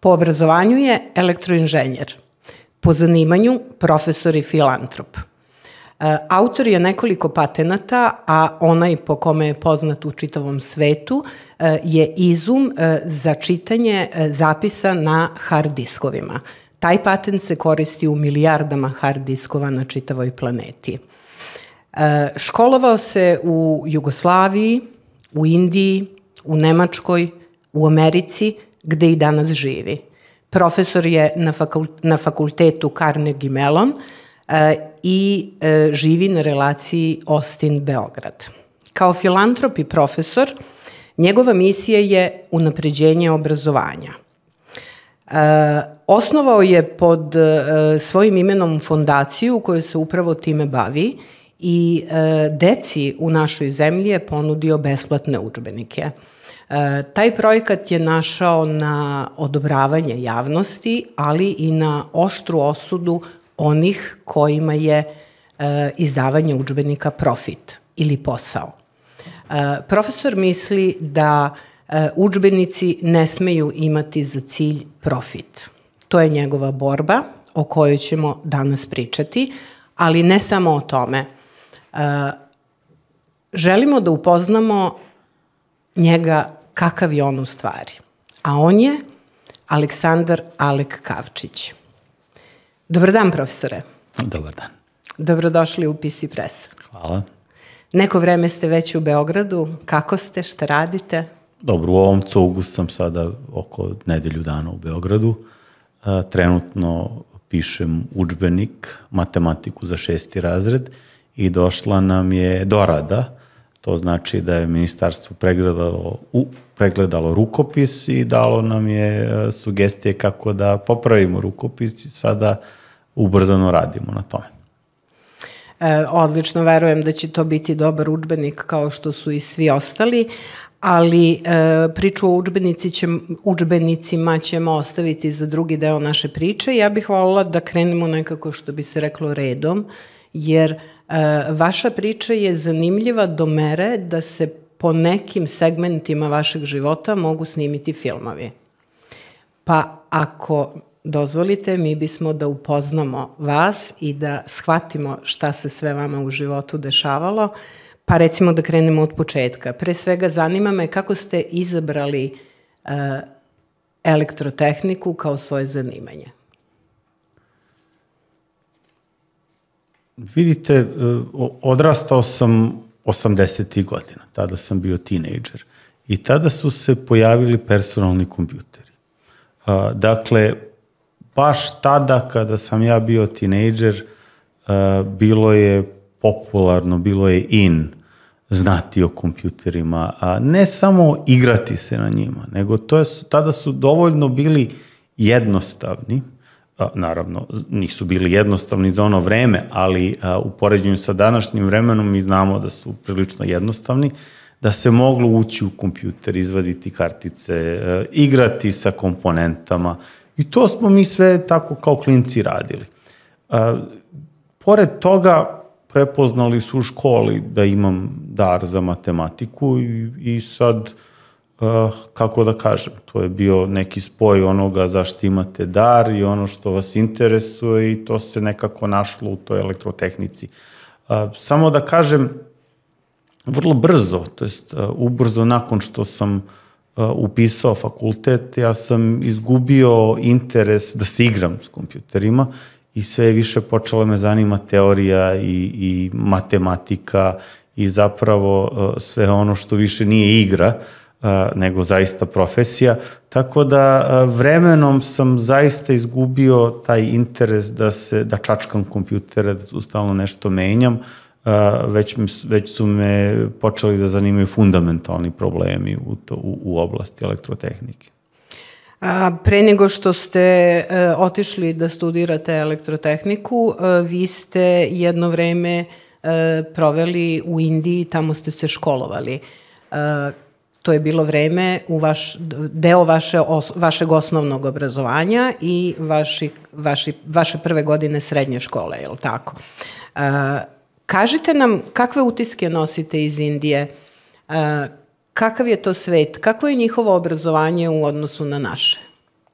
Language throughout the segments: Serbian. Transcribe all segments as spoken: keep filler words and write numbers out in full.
Po obrazovanju je elektroinženjer, po zanimanju profesor i filantrop. Autor je nekoliko patenata, a onaj po kome je poznat u čitavom svetu je izum za čitanje zapisa na hard diskovima. Taj patent se koristi u milijardama hard diskova na čitavoj planeti. Školovao se u Jugoslaviji, u Indiji, u Nemačkoj, u Americi, gde i danas živi. Profesor je na, fakult, na fakultetu Carnegie Mellon i živi na relaciji Austin-Beograd. Kao filantrop i profesor, njegova misija je unapređenje obrazovanja. Osnovao je pod svojim imenom fondaciju koja se upravo time bavi i deci u našoj zemlji je ponudio besplatne udžbenike. Taj projekat je našao na odobravanje javnosti, ali i na oštru osudu onih kojima je izdavanje udžbenika profit ili posao. Profesor misli da udžbenici ne smeju imati za cilj profit. To je njegova borba o kojoj ćemo danas pričati, ali ne samo o tome. Želimo da upoznamo njega kakav je on u stvari. A on je Aleksandar Alek Kavčić. Dobar dan, profesore. Dobar dan. Dobrodošli u P C Press. Hvala. Neko vreme ste već u Beogradu. Kako ste? Šta radite? Dobro, u ovom cugu sam sada oko nedelju dana u Beogradu. Trenutno pišem udžbenik, matematiku za šesti razred i došla nam je dorada. To znači da je ministarstvo pregledalo, u, pregledalo rukopis i dalo nam je sugestije kako da popravimo rukopis i sada ubrzano radimo na tome. E, odlično, verujem da će to biti dobar udžbenik kao što su i svi ostali, ali e, priču o udžbenici će, udžbenicima ćemo ostaviti za drugi deo naše priče. Ja bih voljela da krenemo nekako, što bi se reklo, redom, jer e, vaša priča je zanimljiva do mere da se po nekim segmentima vašeg života mogu snimiti filmovi. Pa ako dozvolite, mi bismo da upoznamo vas i da shvatimo šta se sve vama u životu dešavalo, pa recimo da krenemo od početka. Pre svega zanima me kako ste izabrali e, elektrotehniku kao svoje zanimanje. Vidite, odrastao sam osamdesetih godina, tada sam bio tinejdžer i tada su se pojavili personalni kompjuteri. Dakle, baš tada kada sam ja bio tinejdžer, bilo je popularno, bilo je in znati o kompjuterima, a ne samo igrati se na njima, nego to je, tada su dovoljno bili jednostavni. Naravno, nisu bili jednostavni za ono vreme, ali u poređenju sa današnjim vremenom mi znamo da su prilično jednostavni, da se moglo ući u kompjuter, izvaditi kartice, igrati sa komponentama i to smo mi sve tako kao klinci radili. Pored toga, prepoznali su u školi da imam dar za matematiku i, i sad, Uh, kako da kažem, to je bio neki spoj onoga zašto imate dar i ono što vas interesuje i to se nekako našlo u toj elektrotehnici. Uh, samo da kažem, vrlo brzo, to jest uh, ubrzo nakon što sam uh, upisao fakultet, ja sam izgubio interes da se igram s kompjuterima i sve više počela me zanima teorija i, i matematika i zapravo uh, sve ono što više nije igra, nego zaista profesija, tako da vremenom sam zaista izgubio taj interes da se, da čačkam kompjutere, da tu stalno nešto menjam, već, već su me počeli da zanimaju fundamentalni problemi u, to, u, u oblasti elektrotehnike. A, pre nego što ste e, otišli da studirate elektrotehniku, e, vi ste jedno vreme e, proveli u Indiji, tamo ste se školovali. E, To je bilo vreme u vaš, deo vaše, os, vašeg osnovnog obrazovanja i vaši, vaši, vaše prve godine srednje škole, je li tako? Uh, kažite nam kakve utiske nosite iz Indije, uh, kakav je to svet, kako je njihovo obrazovanje u odnosu na naše?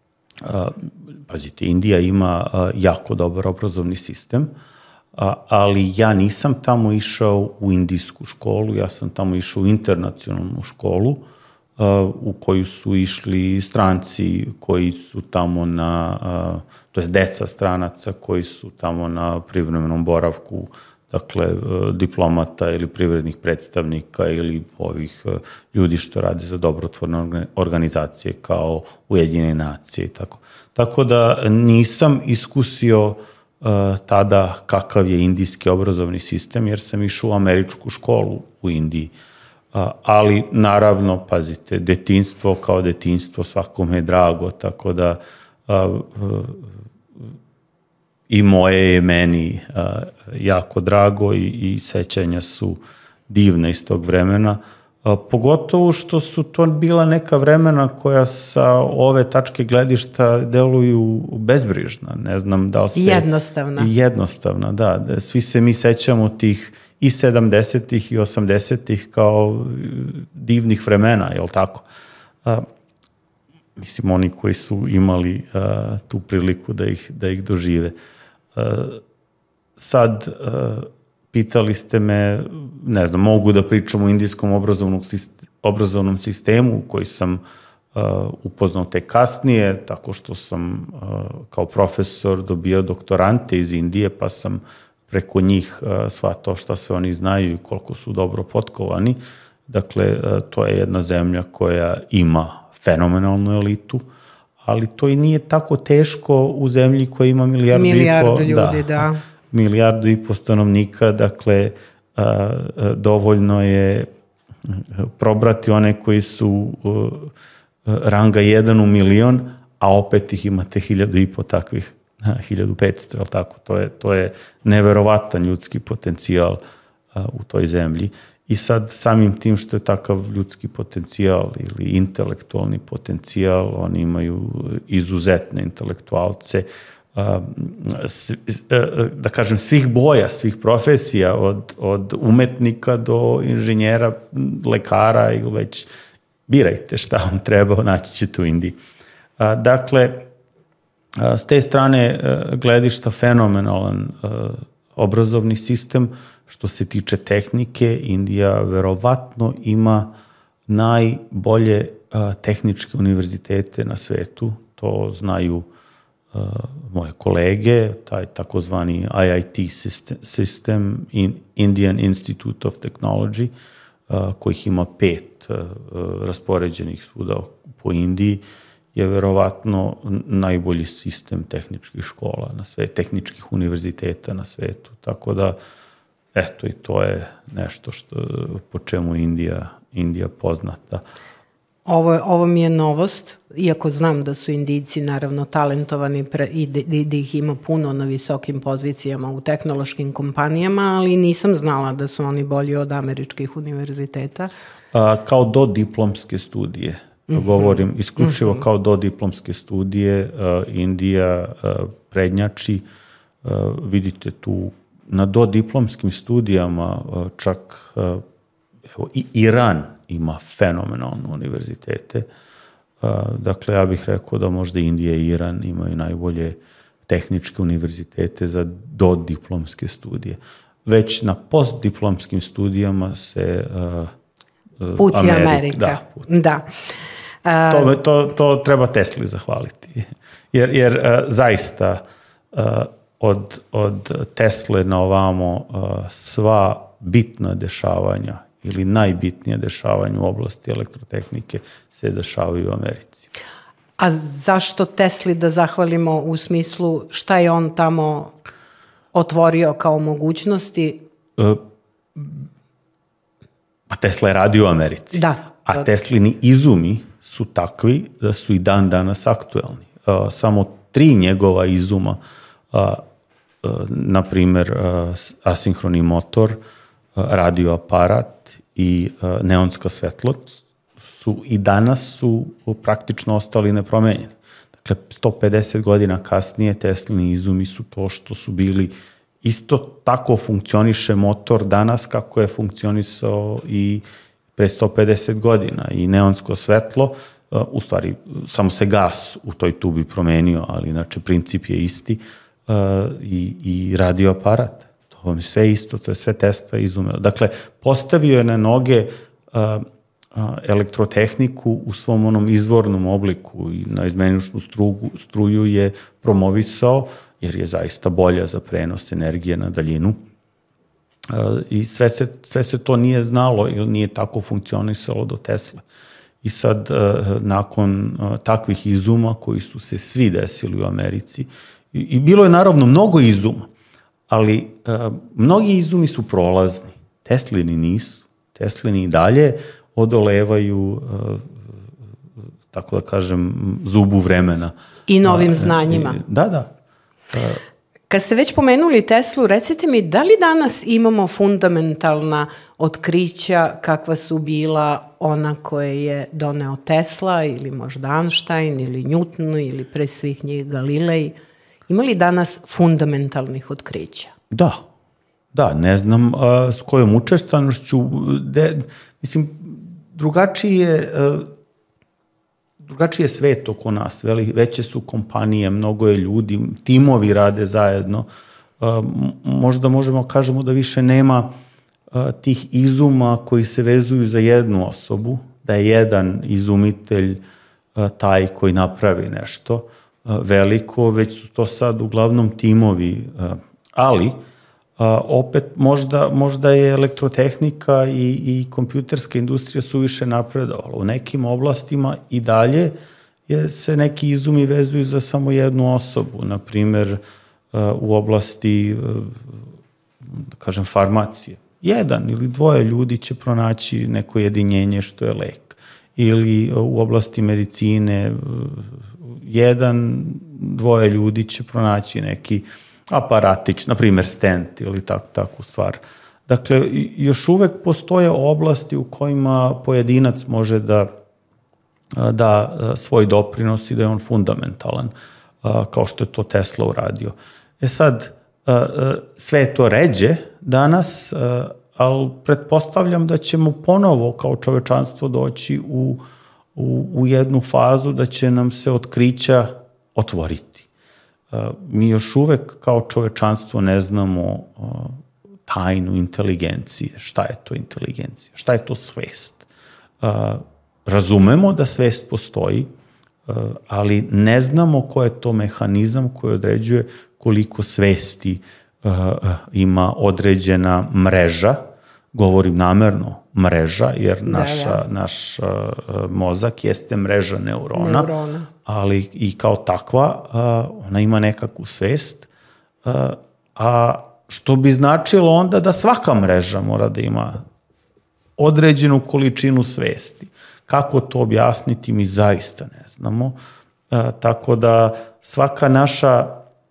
pazite, Indija ima jako dobar obrazovni sistem, ali ja nisam tamo išao u indijsku školu, ja sam tamo išao u internacionalnu školu u koju su išli stranci koji su tamo na, to je deca stranaca koji su tamo na privremenom boravku, dakle, diplomata ili privrednih predstavnika ili ovih ljudi što rade za dobrotvorne organizacije kao Ujedinjene nacije i tako. Tako da nisam iskusio uh, tada kakav je indijski obrazovni sistem, jer sam išao u američku školu u Indiji. Uh, ali, naravno, pazite, detinjstvo kao detinjstvo svakome je drago, tako da uh, uh, i moje je meni uh, jako drago i, i sećanja su divne iz tog vremena. Uh, pogotovo što su to bila neka vremena koja sa ove tačke gledišta deluju bezbrižna. Ne znam da li se... Jednostavna. Jednostavna, da. da svi se mi sećamo tih i sedamdesetih i osamdesetih kao divnih vremena, je li tako? Uh, mislim, oni koji su imali uh, tu priliku da ih, da ih dožive. Uh, sad, uh, pitali ste me, ne znam, mogu da pričam o indijskom obrazovnom, sistem, obrazovnom sistemu koji sam uh, upoznao tek kasnije, tako što sam uh, kao profesor dobio doktorante iz Indije, pa sam preko njih uh, shvatao šta sve oni znaju i koliko su dobro potkovani. Dakle, uh, to je jedna zemlja koja ima fenomenalnu elitu, ali to i nije tako teško u zemlji koja ima milijardu, milijardu i po... ljudi, da. da. Milijardu i po stanovnika, dakle, a, a, dovoljno je probrati one koji su a, ranga jedan u milion, a opet ih imate hiljadu i po takvih, hiljadu petsto, je li tako? To je, to je neverovatan ljudski potencijal a, u toj zemlji. I sad samim tim što je takav ljudski potencijal ili intelektualni potencijal, oni imaju izuzetne intelektualce, da kažem, svih boja, svih profesija, od, od umetnika do inženjera, lekara ili već birajte šta vam treba, naći ćete u Indiji. Dakle, s te strane gledišta fenomenalan obrazovni sistem. Što se tiče tehnike, Indija verovatno ima najbolje tehničke univerzitete na svetu, to znaju Uh, moje kolege, taj takozvani I I T system, system in Indian Institute of Technology, uh, kojih ima pet uh, raspoređenih svuda po Indiji, je verovatno najbolji sistem tehničkih škola na svetu, tehničkih univerziteta na svetu. Tako da, eto, i to je nešto što, po čemu Indija, Indija poznata. Ovo, ovo mi je novost, iako znam da su Indijci naravno talentovani pre, i da, da ih ima puno na visokim pozicijama u tehnološkim kompanijama, ali nisam znala da su oni bolji od američkih univerziteta. A, kao do diplomske studije, mm-hmm. govorim isključivo mm-hmm. kao do diplomske studije, a, Indija a, prednjači, a, vidite tu na do diplomskim studijama a, čak a, evo, i Iran ima fenomenalne univerzitete. Dakle, ja bih rekao da možda Indija i Iran imaju najbolje tehničke univerzitete za dodiplomske studije. Već na postdiplomskim studijama se uh, put Amerika. Amerika. Da, put. Da. Uh, to, to, to treba Tesli zahvaliti. Jer, jer uh, zaista uh, od, od Tesle na ovamo uh, sva bitna dešavanja ili najbitnije dešavanje u oblasti elektrotehnike se dešavaju u Americi. A zašto Tesli da zahvalimo u smislu šta je on tamo otvorio kao mogućnosti? E, pa Tesla je radio u Americi. Da. A da. Teslini izumi su takvi da su i dan danas aktuelni. E, samo tri njegova izuma, e, e, na primer e, asinhroni motor, radio aparat i uh, neonska svetlost su i danas su praktično ostali nepromenjeni. Dakle, sto pedeset godina kasnije Teslini izumi su to što su bili, isto tako funkcioniše motor danas kako je funkcionisao i pre sto pedeset godina i neonsko svetlo u stvari samo se gas u toj tubi promenio, ali inače princip je isti, i, i radio aparat. To vam je sve isto, to je sve Tesla izumeo. Dakle, postavio je na noge elektrotehniku u svom onom izvornom obliku i naizmeničnu struju je promovisao, jer je zaista bolja za prenos energije na daljinu. I sve se, sve se to nije znalo ili nije tako funkcionisalo do Tesle. I sad, nakon takvih izuma koji su se svi desili u Americi, i bilo je naravno mnogo izuma, ali mnogi izumi su prolazni. Teslini nisu. Teslini i dalje odolevaju, tako da kažem, zubu vremena. I novim znanjima. Da, da. Kad ste već pomenuli Teslu, recite mi, da li danas imamo fundamentalna otkrića kakva su bila ona koje je doneo Tesla ili možda Einstein ili Newton ili pre svih njih Galilej? Ima li danas fundamentalnih otkrića? Da, da, ne znam a, s kojom učestanošću, de, mislim, drugačiji je, a, drugačiji je svet oko nas, veli, veće su kompanije, mnogo je ljudi, timovi rade zajedno, a, možda možemo kažemo da više nema a, tih izuma koji se vezuju za jednu osobu, da je jedan izumitelj a, taj koji napravi nešto veliko, već su to sad uglavnom timovi, ali opet možda, možda je elektrotehnika i, i kompjuterska industrija su više napredovala. U nekim oblastima i dalje je, se neki izumi vezuju za samo jednu osobu, na primer u oblasti, da kažem, farmacije. Jedan ili dvoje ljudi će pronaći neko jedinjenje što je lek. Ili u oblasti medicine jedan, dvoje ljudi će pronaći neki aparatić, na primjer stent ili tak, takvu stvar. Dakle, još uvek postoje oblasti u kojima pojedinac može da da svoj doprinos i da je on fundamentalan, kao što je to Tesla uradio. E sad, sve je to ređe danas, ali pretpostavljam da ćemo ponovo kao čovečanstvo doći u, u, u jednu fazu da će nam se otkrića otvoriti. Mi još uvek kao čovečanstvo ne znamo tajnu inteligencije. Šta je to inteligencija? Šta je to svest? Razumemo da svest postoji, ali ne znamo ko je to mehanizam koji određuje koliko svesti ima određena mreža, govorim namerno mreža, jer naša, da, da. naš mozak jeste mreža neurona, neurona, ali i kao takva ona ima nekakvu svest, a što bi značilo onda da svaka mreža mora da ima određenu količinu svesti. Kako to objasniti, mi zaista ne znamo. Tako da svaka naša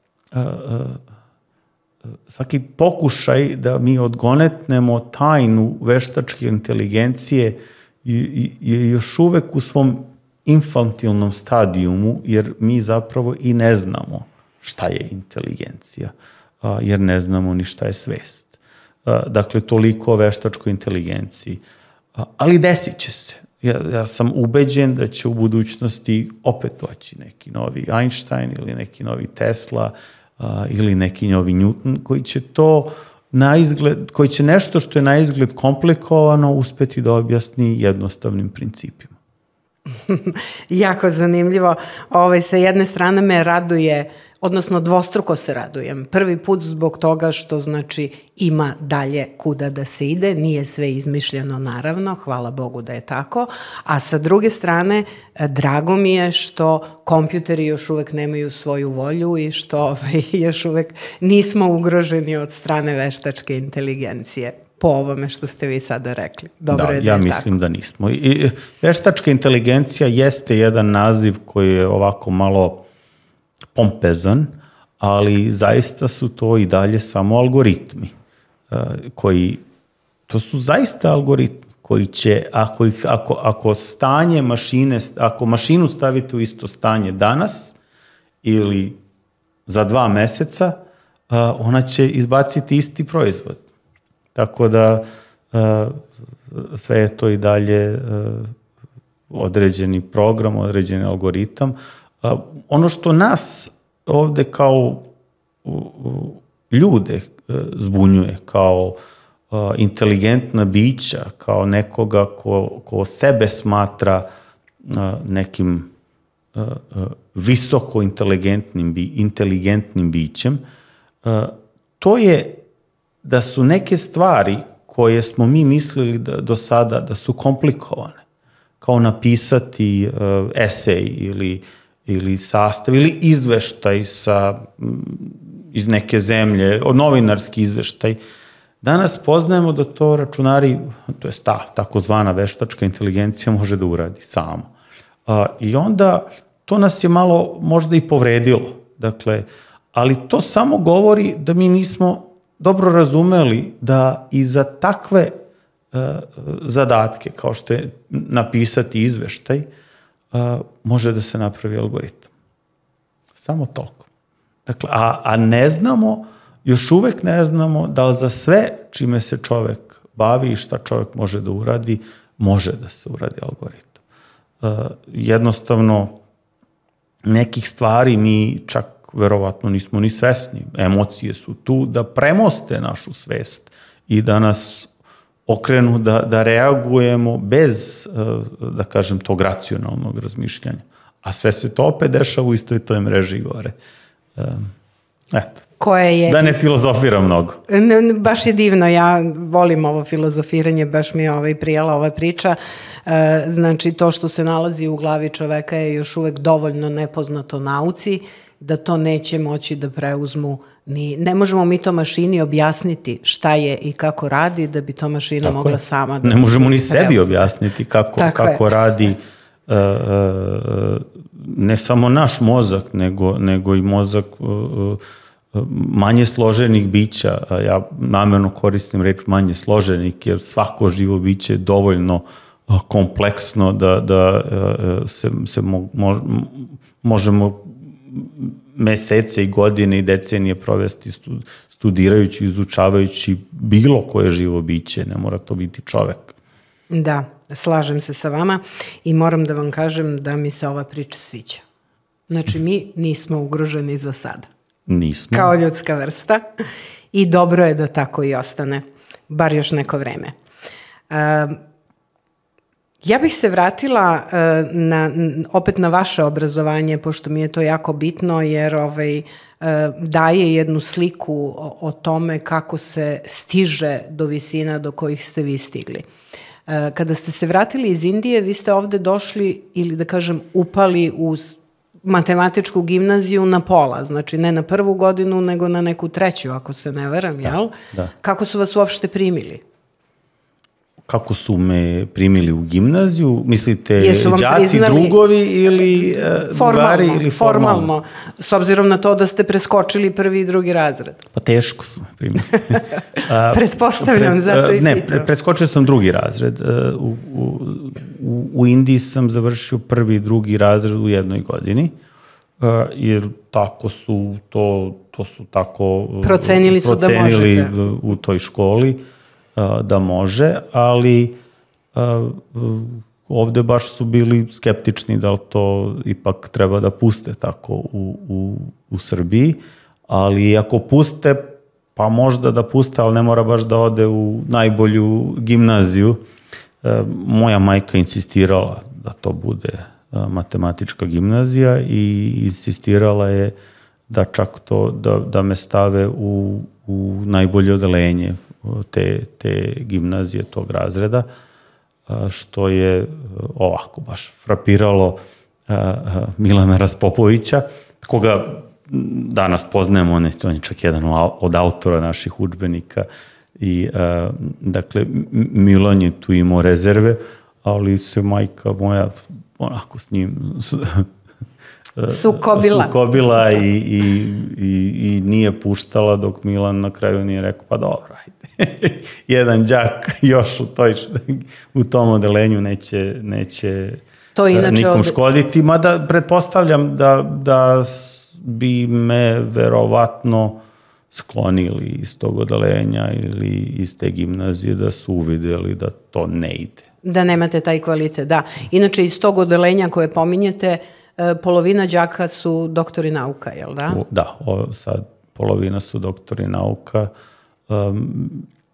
svaki pokušaj da mi odgonetnemo tajnu veštačke inteligencije je još uvek u svom infantilnom stadijumu, jer mi zapravo i ne znamo šta je inteligencija, jer ne znamo ni šta je svest. Dakle, toliko o veštačkoj inteligenciji. Ali desit će se. Ja, ja sam ubeđen da će u budućnosti opet doći neki novi Einstein ili neki novi Tesla, Uh, ili neki novi Newton, koji će to na izgled, koji će nešto što je na izgled komplikovano uspeti da objasni jednostavnim principima. Jako zanimljivo. Ovaj, sa jedne strane me raduje, odnosno dvostruko se radujem. Prvi put zbog toga što znači ima dalje kuda da se ide, nije sve izmišljeno naravno, hvala Bogu da je tako, a sa druge strane drago mi je što kompjuteri još uvek nemaju svoju volju i što ovaj, još uvek nismo ugroženi od strane veštačke inteligencije. Po ovome što ste vi sada rekli. Dobro da, je da ja je mislim tako. Da nismo. I veštačka inteligencija jeste jedan naziv koji je ovako malo pompezan, ali zaista su to i dalje samo algoritmi koji, to su zaista algoritmi koji će, ako, ih, ako, ako stanje mašine, ako mašinu stavite u isto stanje danas ili za dva meseca, ona će izbaciti isti proizvod. Tako da sve je to i dalje određeni program, određeni algoritam. Ono što nas ovde kao ljude zbunjuje, kao inteligentna bića, kao nekoga ko, ko sebe smatra nekim visoko inteligentnim, inteligentnim bićem, to je da su neke stvari koje smo mi mislili da, do sada da su komplikovane, kao napisati uh, esej ili, ili sastav ili izveštaj sa, iz neke zemlje, novinarski izveštaj. Danas poznajemo da to računari, to je ta takozvana veštačka inteligencija može da uradi samo. Uh, I onda to nas je malo možda i povredilo. Dakle, ali to samo govori da mi nismo dobro razumeli da i za takve uh, zadatke, kao što je napisati izveštaj, uh, može da se napravi algoritam. Samo toliko. Dakle, a, a ne znamo, još uvek ne znamo da li za sve čime se čovek bavi i šta čovek može da uradi, može da se uradi algoritam. Uh, jednostavno, nekih stvari mi čak verovatno nismo ni svesni. Emocije su tu da premoste našu svest i da nas okrenu da, da reagujemo bez, da kažem, tog racionalnog razmišljanja. A sve se to opet dešava u istoj toj mreži gore. Eto. Koje je... Da ne filozofira mnogo. Ne, baš je divno, ja volim ovo filozofiranje, baš mi je ovaj prijela ova priča. E, znači, to što se nalazi u glavi čoveka je još uvek dovoljno nepoznato nauci, da to neće moći da preuzmu ni... Ne možemo mi to mašini objasniti šta je i kako radi, da bi to mašina Tako mogla je. sama da... Ne možemo ni sebi preuzme. objasniti kako, kako radi uh, uh, ne samo naš mozak, nego, nego i mozak uh, manje složenih bića. Ja namerno koristim reč manje složenih, jer svako živo biće je dovoljno kompleksno da, da se, se mo, mo, možemo mesece i godine i decenije provesti studirajući, izučavajući bilo koje živo biće, ne mora to biti čovek. Da, slažem se sa vama i moram da vam kažem da mi se ova priča sviđa. Znači, mi nismo ugroženi za sada. Nismo. Kao ljudska vrsta i dobro je da tako i ostane, bar još neko vreme. Uh, ja bih se vratila uh, na, opet na vaše obrazovanje, pošto mi je to jako bitno, jer ovaj, uh, daje jednu sliku o, o tome kako se stiže do visina do kojih ste vi stigli. Uh, kada ste se vratili iz Indije, vi ste ovde došli, ili da kažem, upali u matematičku gimnaziju na pola, znači ne na prvu godinu, nego na neku treću, ako se ne veram, jel? Da. Kako su vas uopšte primili? Kako su me primili u gimnaziju? Mislite, đaci, priznali... drugovi ili uh, formalno, drugari ili formalno? Formalno, s obzirom na to da ste preskočili prvi i drugi razred. Pa teško su me primili. Pretpostavljam, pre, zato i ne, pitam. Ne, preskočio sam drugi razred. U, u, u, u Indiji sam završio prvi i drugi razred u jednoj godini, jer tako su to, to su tako procenili su procenili da možete u toj školi da može, ali ovde baš su bili skeptični da li to ipak treba da puste tako u, u, u Srbiji, ali ako puste, pa možda da puste, ali ne mora baš da ode u najbolju gimnaziju. Moja majka insistirala da to bude matematička gimnazija i insistirala je da čak to, da, da me stave u, u najbolje odelenje te, te gimnazije, tog razreda, što je ovako baš frapiralo Milana Raspopovića, koga danas poznajemo, on je, on je čak jedan od autora naših udžbenika i dakle Milan je tu imao rezerve, ali se majka moja onako s njim sukobila, sukobila i, i, i, i nije puštala, dok Milan na kraju nije rekao, pa dobro, ajde. Jedan đak još u, toj, u tom odelenju neće, neće to nikom od... škoditi, mada pretpostavljam da, da bi me verovatno sklonili iz tog odeljenja ili iz te gimnazije, da su uvideli da to ne ide. Da nemate taj kvalitet, da. Inače, iz tog odeljenja koje pominjete, polovina đaka su doktori nauka, jel da? Da, o, sad polovina su doktori nauka. Um,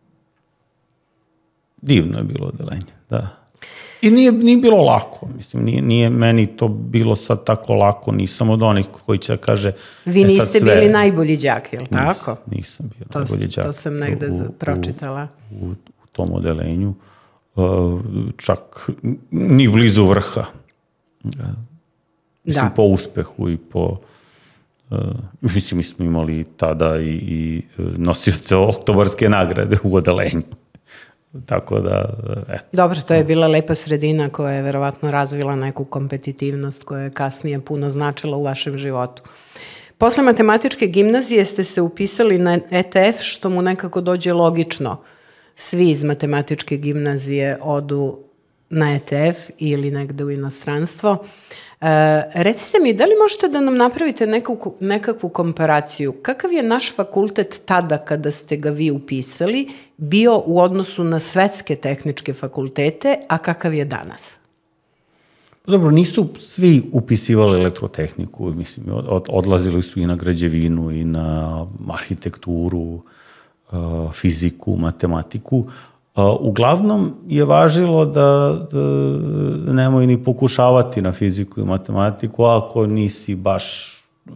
divno je bilo odeljenje, da. I nije, nije bilo lako, mislim, nije, nije meni to bilo sad tako lako, nisam od onih koji će da kaže... Vi niste sve... bili najbolji đak, jel tako? Nisam, nisam bio to, najbolji đak. To sam negde u, pročitala. U, u, u tom odeljenju, uh, čak ni blizu vrha. Uh, mislim, da. Po uspehu i po... Uh, mislim, mi smo imali tada i, i nosioce oktobarske nagrade u odeljenju. Tako da, eto. Dobro, to je bila lepa sredina koja je verovatno razvila neku kompetitivnost koja je kasnije puno značila u vašem životu. Posle matematičke gimnazije ste se upisali na E T F, što mu nekako dođe logično. Svi iz matematičke gimnazije odu na E T F ili negde u inostranstvo. E, recite mi, da li možete da nam napravite neku, nekakvu komparaciju? Kakav je naš fakultet tada kada ste ga vi upisali bio u odnosu na svetske tehničke fakultete, a kakav je danas? Dobro, nisu svi upisivali elektrotehniku, mislim, od, odlazili su i na građevinu i na arhitekturu, fiziku, matematiku. Uglavnom je važilo da, da nemoj ni pokušavati na fiziku i matematiku ako nisi baš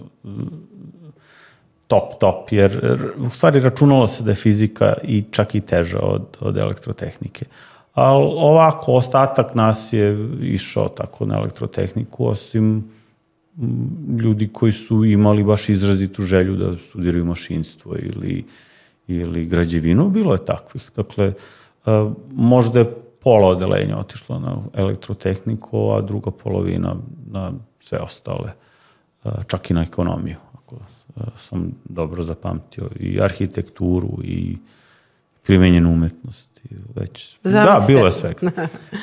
top, top, jer u stvari računalo se da je fizika i čak i teža od, od elektrotehnike. Ali ovako, ostatak nas je išao tako na elektrotehniku, osim ljudi koji su imali baš izrazitu želju da studiraju mašinstvo ili, ili građevinu, bilo je takvih. Dakle, možda je pola odeljenja otišlo na elektrotehniku, a druga polovina na sve ostale, čak i na ekonomiju, ako sam dobro zapamtio, i arhitekturu i primenjenu umetnost. Već. Da, bilo je svega.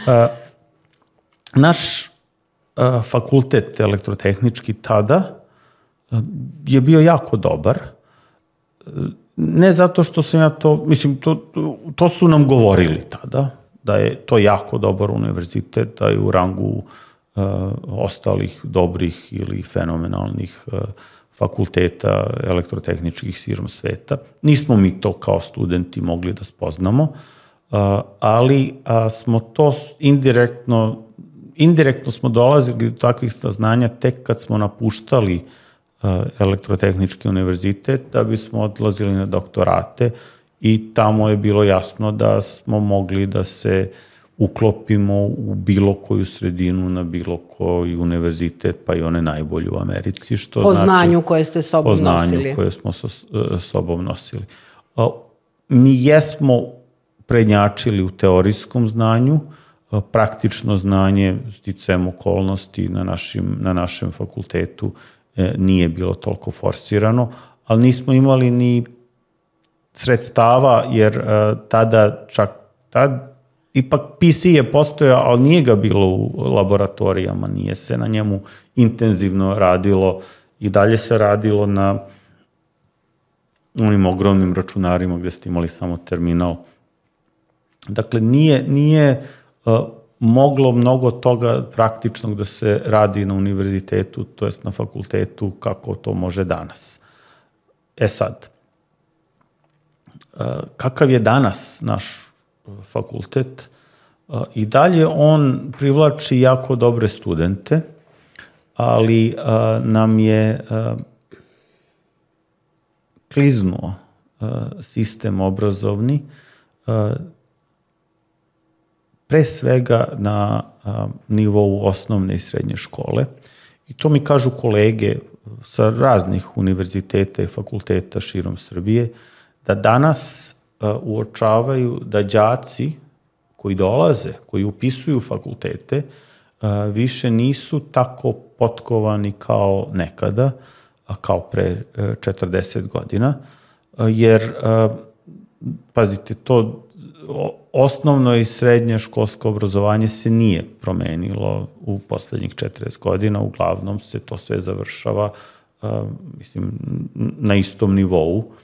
Naš fakultet elektrotehnički tada je bio jako dobar. Ne zato što sam ja to, mislim, to, to su nam govorili tada, da je to jako dobar univerzitet, da je u rangu uh, ostalih dobrih ili fenomenalnih uh, fakulteta elektrotehničkih širom sveta. Nismo mi to kao studenti mogli da spoznamo, uh, ali uh, smo to indirektno, indirektno smo dolazili do takvih saznanja tek kad smo napuštali elektrotehnički univerzitet, da bismo odlazili na doktorate i tamo je bilo jasno da smo mogli da se uklopimo u bilo koju sredinu, na bilo koji univerzitet, pa i one najbolje u Americi. Što po znači, znanju koje ste sobom nosili. Po znanju nosili. koje smo so, sobom nosili. Mi jesmo prednjačili u teorijskom znanju, praktično znanje sticajem okolnosti na, našim, na našem fakultetu nije bilo toliko forsirano, ali nismo imali ni sredstava, jer uh, tada čak, tad, ipak P C je postojao, ali nije ga bilo u laboratorijama, nije se na njemu intenzivno radilo i dalje se radilo na onim ogromnim računarima gde ste imali samo terminal. Dakle, nije, nije uh, moglo mnogo toga praktičnog da se radi na univerzitetu, to jest na fakultetu, kako to može danas. E sad, kakav je danas naš fakultet? I dalje on privlači jako dobre studente, ali nam je kliznuo sistem obrazovni, pre svega na a, nivou osnovne i srednje škole. I to mi kažu kolege sa raznih univerziteta i fakulteta širom Srbije, da danas a, uočavaju da đaci koji dolaze, koji upisuju fakultete, a, više nisu tako potkovani kao nekada, a kao pre a, četrdeset godina, a, jer, a, pazite, to osnovno i srednje školsko obrazovanje se nije promenilo u poslednjih četrdeset godina, uglavnom se to sve završava, uh, mislim, na istom nivou.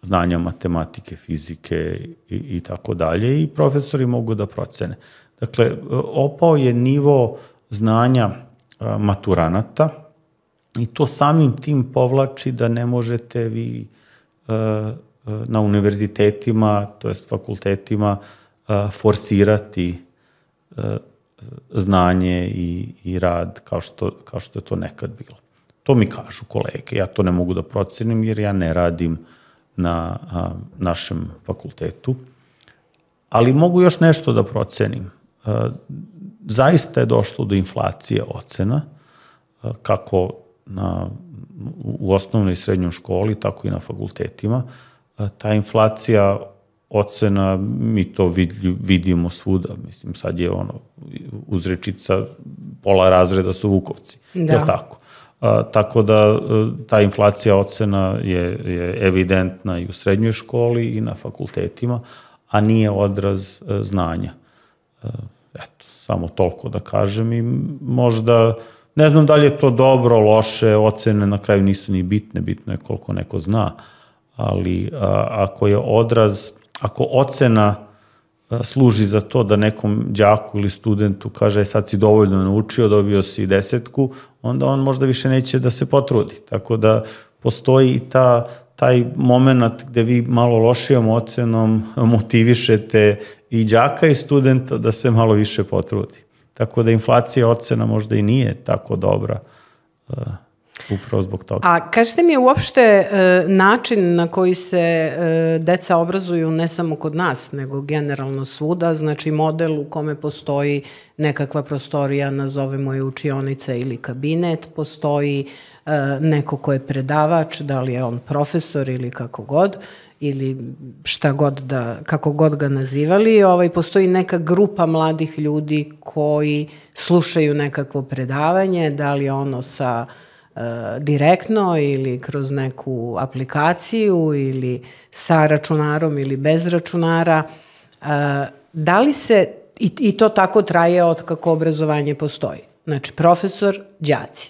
znanja matematike, fizike i, i tako dalje i profesori mogu da procene. Dakle, opao je nivo znanja a, maturanata i to samim tim povlači da ne možete vi a, na univerzitetima, to jest fakultetima, a, forsirati a, znanje i, i rad kao što, kao što je to nekad bilo. To mi kažu kolege. Ja to ne mogu da procenim jer ja ne radim na a, našem fakultetu. Ali mogu još nešto da procenim. A, zaista je došlo do inflacije ocena, a, kako na, u osnovnoj i srednjoj školi, tako i na fakultetima. A, ta inflacija ocena, mi to vidimo svuda. Mislim, sad je ono, uzrečica, pola razreda su Vukovci. Da. Je li tako? A, tako da ta inflacija ocena je, je evidentna i u srednjoj školi i na fakultetima, a nije odraz a, znanja. A, eto, samo toliko da kažem i možda, ne znam da li je to dobro, loše, ocene na kraju nisu ni bitne, bitno je koliko neko zna, ali a, ako je odraz, ako ocena služi za to da nekom đaku ili studentu kaže sad si dovoljno naučio, dobio si desetku, onda on možda više neće da se potrudi. Tako da postoji i ta, taj moment gde vi malo lošijom ocenom motivišete i đaka i studenta da se malo više potrudi. Tako da inflacija ocena možda i nije tako dobra upravo zbog toga. A kažete mi uopšte e, način na koji se e, deca obrazuju ne samo kod nas, nego generalno svuda, znači model u kome postoji nekakva prostorija, nazovemo je učionica ili kabinet, postoji e, neko ko je predavač, da li je on profesor ili kako god, ili šta god da, kako god ga nazivali, ovaj, postoji neka grupa mladih ljudi koji slušaju nekakvo predavanje, da li je ono sa direktno ili kroz neku aplikaciju ili sa računarom ili bez računara. Da li se, i, i to tako traje od kako obrazovanje postoji, znači profesor, đaci.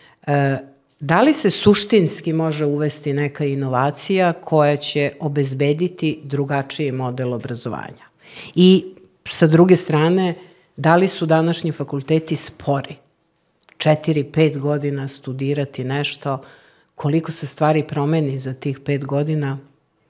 Da li se suštinski može uvesti neka inovacija koja će obezbediti drugačiji model obrazovanja? I sa druge strane, da li su današnji fakulteti spori? Četiri, pet godina studirati nešto, koliko se stvari promeni za tih pet godina?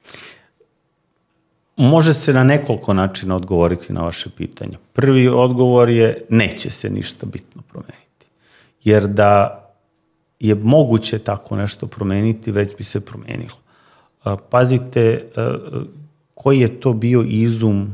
Može se na nekoliko načina odgovoriti na vaše pitanje. Prvi odgovor je neće se ništa bitno promeniti. Jer da je moguće tako nešto promeniti, već bi se promenilo. Pazite, koji je to bio izum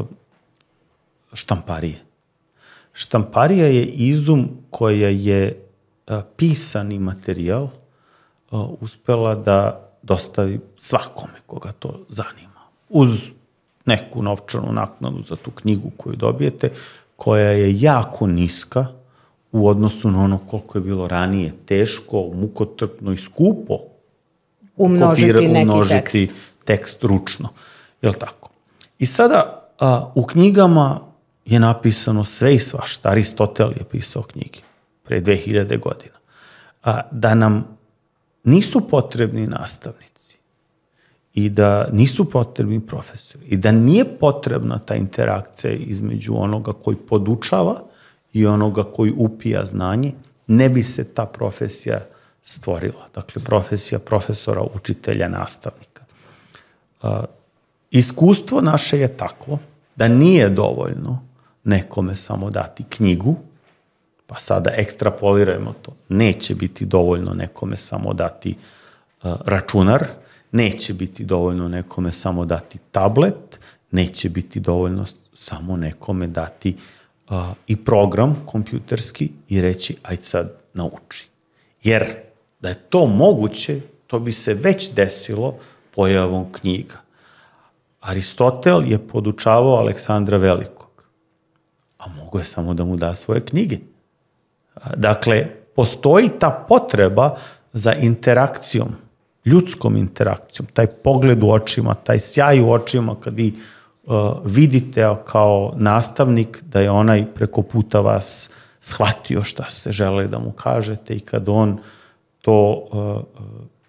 štamparije. Štamparija je izum koja je a, pisani materijal a, uspela da dostavi svakome koga to zanima. Uz neku novčanu naknadu za tu knjigu koju dobijete, koja je jako niska u odnosu na ono koliko je bilo ranije teško, mukotrpno i skupo umnožiti kopira, neki umnožiti tekst. tekst ručno. Jel tako? I sada a, u knjigama je napisano sve i svašta. Aristotel je pisao knjige pre dve hiljade godina. A, da nam nisu potrebni nastavnici i da nisu potrebni profesori i da nije potrebna ta interakcija između onoga koji podučava i onoga koji upija znanje, ne bi se ta profesija stvorila. Dakle, profesija profesora, učitelja, nastavnika. A, iskustvo naše je tako da nije dovoljno nekome samo dati knjigu, pa sada ekstrapolirajmo to. Neće biti dovoljno nekome samo dati uh, računar, neće biti dovoljno nekome samo dati tablet, neće biti dovoljno samo nekome dati uh, i program kompjuterski i reći ajde sad nauči. Jer da je to moguće, to bi se već desilo pojavom knjiga. Aristotel je podučavao Aleksandra Velikog, a mogo je samo da mu da svoje knjige. Dakle, postoji ta potreba za interakcijom, ljudskom interakcijom, taj pogled u očima, taj sjaj u očima kad vi uh, vidite kao nastavnik da je onaj preko puta vas shvatio šta ste želeli da mu kažete i kad on to uh,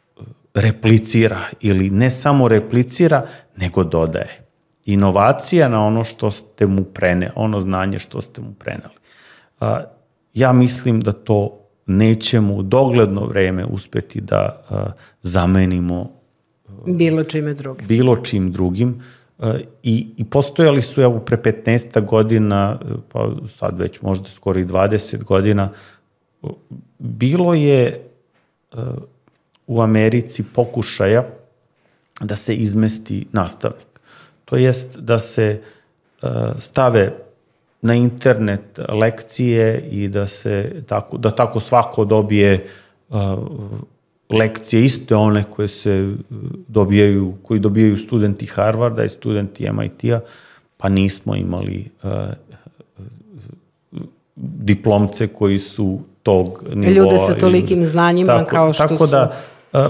replicira ili ne samo replicira, nego dodaje. Inovacija na ono što ste mu preneli, ono znanje što ste mu preneli. A, ja mislim da to nećemo u dogledno vreme uspeti da a, zamenimo bilo čime drugim. Bilo čim drugim. A, i, I postojali su, evo, pre petnaest godina, pa sad već možda skoro i dvadeset godina, bilo je a, u Americi pokušaja da se izmesti nastavnik. To jest da se uh, stave na internet lekcije i da se tako, da tako svako dobije uh, lekcije iste one koje se dobijaju, koji dobijaju studenti Harvarda i studenti M I T-a, pa nismo imali uh, diplomce koji su tog nivoa. Ljude sa tolikim znanjima tako, kao što tako su... Da, uh,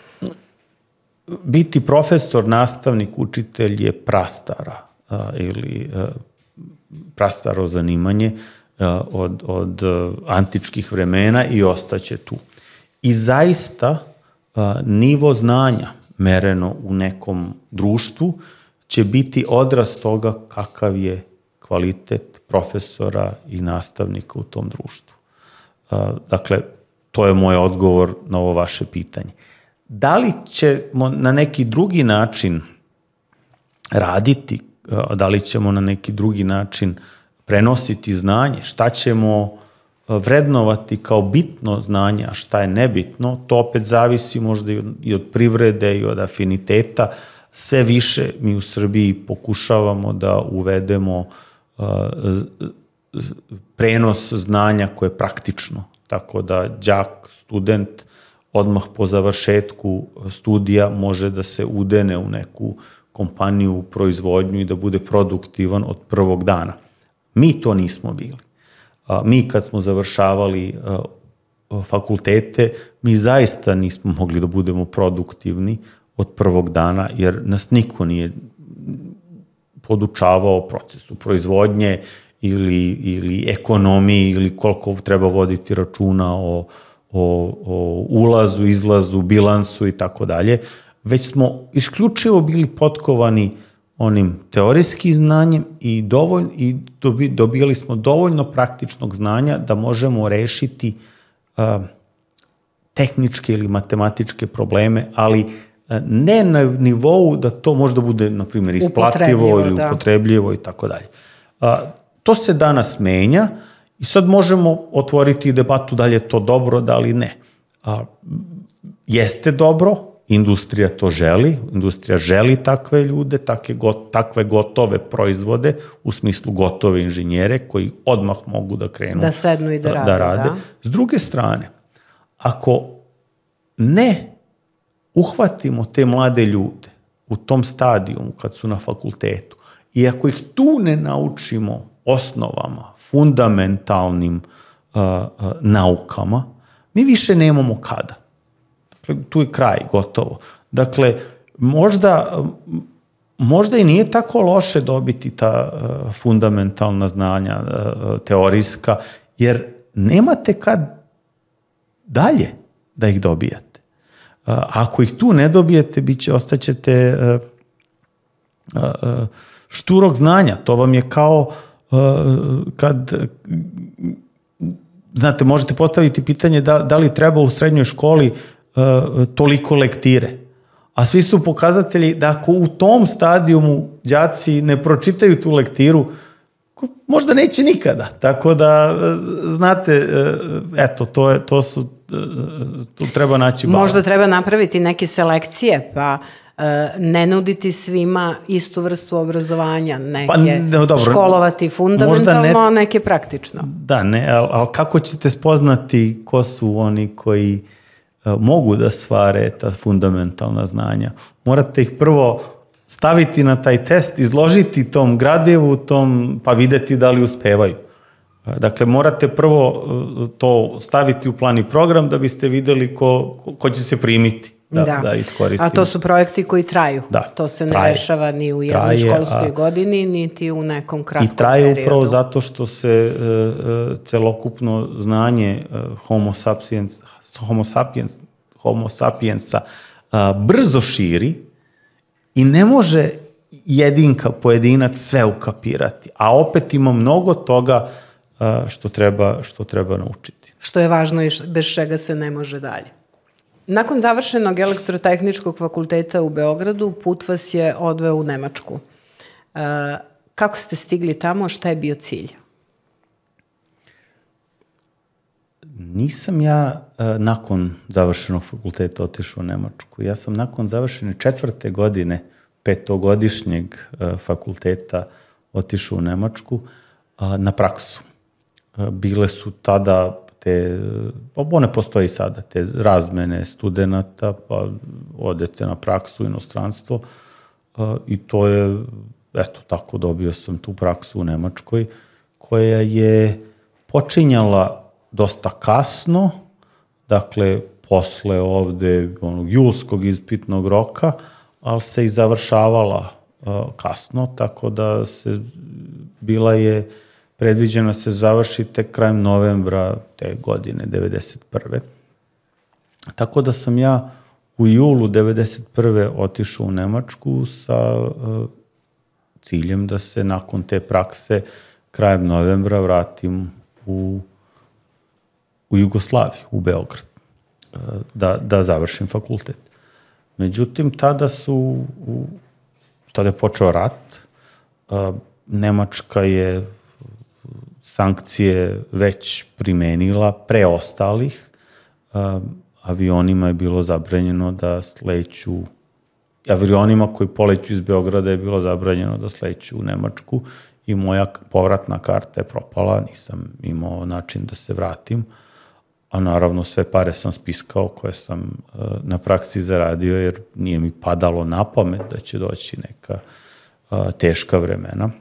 biti profesor, nastavnik, učitelj je prastara uh, ili uh, prastaro zanimanje uh, od, od uh, antičkih vremena i ostaće tu. I zaista uh, nivo znanja mereno u nekom društvu će biti odraz toga kakav je kvalitet profesora i nastavnika u tom društvu. Uh, dakle, to je moj odgovor na ovo vaše pitanje. Da li ćemo na neki drugi način raditi, da li ćemo na neki drugi način prenositi znanje, šta ćemo vrednovati kao bitno znanje, a šta je nebitno, to opet zavisi možda i od privrede i od afiniteta. Sve više mi u Srbiji pokušavamo da uvedemo prenos znanja koje je praktično, tako da đak, student, odmah po završetku studija može da se udene u neku kompaniju, u proizvodnju i da bude produktivan od prvog dana. Mi to nismo bili. Mi kad smo završavali fakultete, mi zaista nismo mogli da budemo produktivni od prvog dana, jer nas niko nije podučavao procesu proizvodnje ili, ili ekonomiji ili koliko treba voditi računa o O, o ulazu, izlazu, bilansu i tako dalje, već smo isključivo bili potkovani onim teorijskim znanjem i, dovolj, i dobi, dobijali smo dovoljno praktičnog znanja da možemo rešiti uh, tehničke ili matematičke probleme, ali uh, ne na nivou da to možda bude, na primjer, isplativo ili upotrebljivo i tako dalje. To se danas menja. I sad možemo otvoriti debatu da li je to dobro, da li ne. A, jeste dobro, industrija to želi, industrija želi takve ljude, takve, takve gotove proizvode, u smislu gotove inženjere koji odmah mogu da krenu da sednu i da, da rade. Da rade. Da. S druge strane, ako ne uhvatimo te mlade ljude u tom stadijumu kad su na fakultetu i ako ih tu ne naučimo osnovama, fundamentalnim uh, uh, naukama, mi više nemamo kada. Dakle, tu je kraj, gotovo. Dakle, možda, možda i nije tako loše dobiti ta uh, fundamentalna znanja, uh, teorijska, jer nemate kad dalje da ih dobijate. Uh, ako ih tu ne dobijete, biće, ostaćete uh, uh, uh, šturog znanja. To vam je kao Uh, kad, znate, možete postaviti pitanje da, da li treba u srednjoj školi uh, toliko lektire. A svi su pokazatelji da ako u tom stadijumu đaci ne pročitaju tu lektiru, možda neće nikada. Tako da, znate, eto, to, je, to su, tu treba naći balans. Možda treba napraviti neke selekcije, pa ne nuditi svima istu vrstu obrazovanja, neke pa, ne, dobro, školovati fundamentalno, a neke praktično. Da, ne, ali, ali kako ćete spoznati ko su oni koji uh, mogu da stvare ta fundamentalna znanja? Morate ih prvo staviti na taj test, izložiti tom gradivu, tom, pa videti da li uspevaju. Uh, dakle, morate prvo uh, to staviti u plan i program da biste videli ko, ko, ko će se primiti. Da, da. Da iskoristimo. A to su projekti koji traju. Da, to se ne traje, rešava ni u jednoj traje, školskoj a, godini, niti u nekom kratkom periodu. I traje periodu. Upravo zato što se uh, celokupno znanje uh, homo sapiens, homo sapiens, homo sapiensa a, brzo širi i ne može jedinka, pojedinac sve ukapirati, a opet ima mnogo toga a, što treba, što treba naučiti. Što je važno i bez čega se ne može dalje. Nakon završenog elektrotehničkog fakulteta u Beogradu, put vas je odveo u Nemačku. E, kako ste stigli tamo, šta je bio cilj? Nisam ja e, nakon završenog fakulteta otišao u Nemačku. Ja sam nakon završene četvrte godine petogodišnjeg e, fakulteta otišao u Nemačku a, na praksu. E, bile su tada te, pa one postoji sada, te razmene studenta, pa odete na praksu u inostranstvo a, i to je, eto, tako dobio sam tu praksu u Nemačkoj, koja je počinjala dosta kasno, dakle, posle ovde onog julskog ispitnog roka, ali se i završavala a, kasno, tako da se, bila je predviđeno se završi tek krajem novembra te godine, devedeset prve. Tako da sam ja u julu devedeset prve otišao u Nemačku sa uh, ciljem da se nakon te prakse krajem novembra vratim u, u Jugoslaviju, u Beograd, uh, da, da završim fakultet. Međutim, tada su, u, tada je počeo rat, uh, Nemačka je sankcije već primenila pre ostalih. Avionima je bilo zabranjeno da sleću, avionima koji poleću iz Beograda je bilo zabranjeno da sleću u Nemačku i moja povratna karta je propala, nisam imao način da se vratim, a naravno sve pare sam spiskao koje sam na praksi zaradio jer nije mi padalo na pamet da će doći neka teška vremena.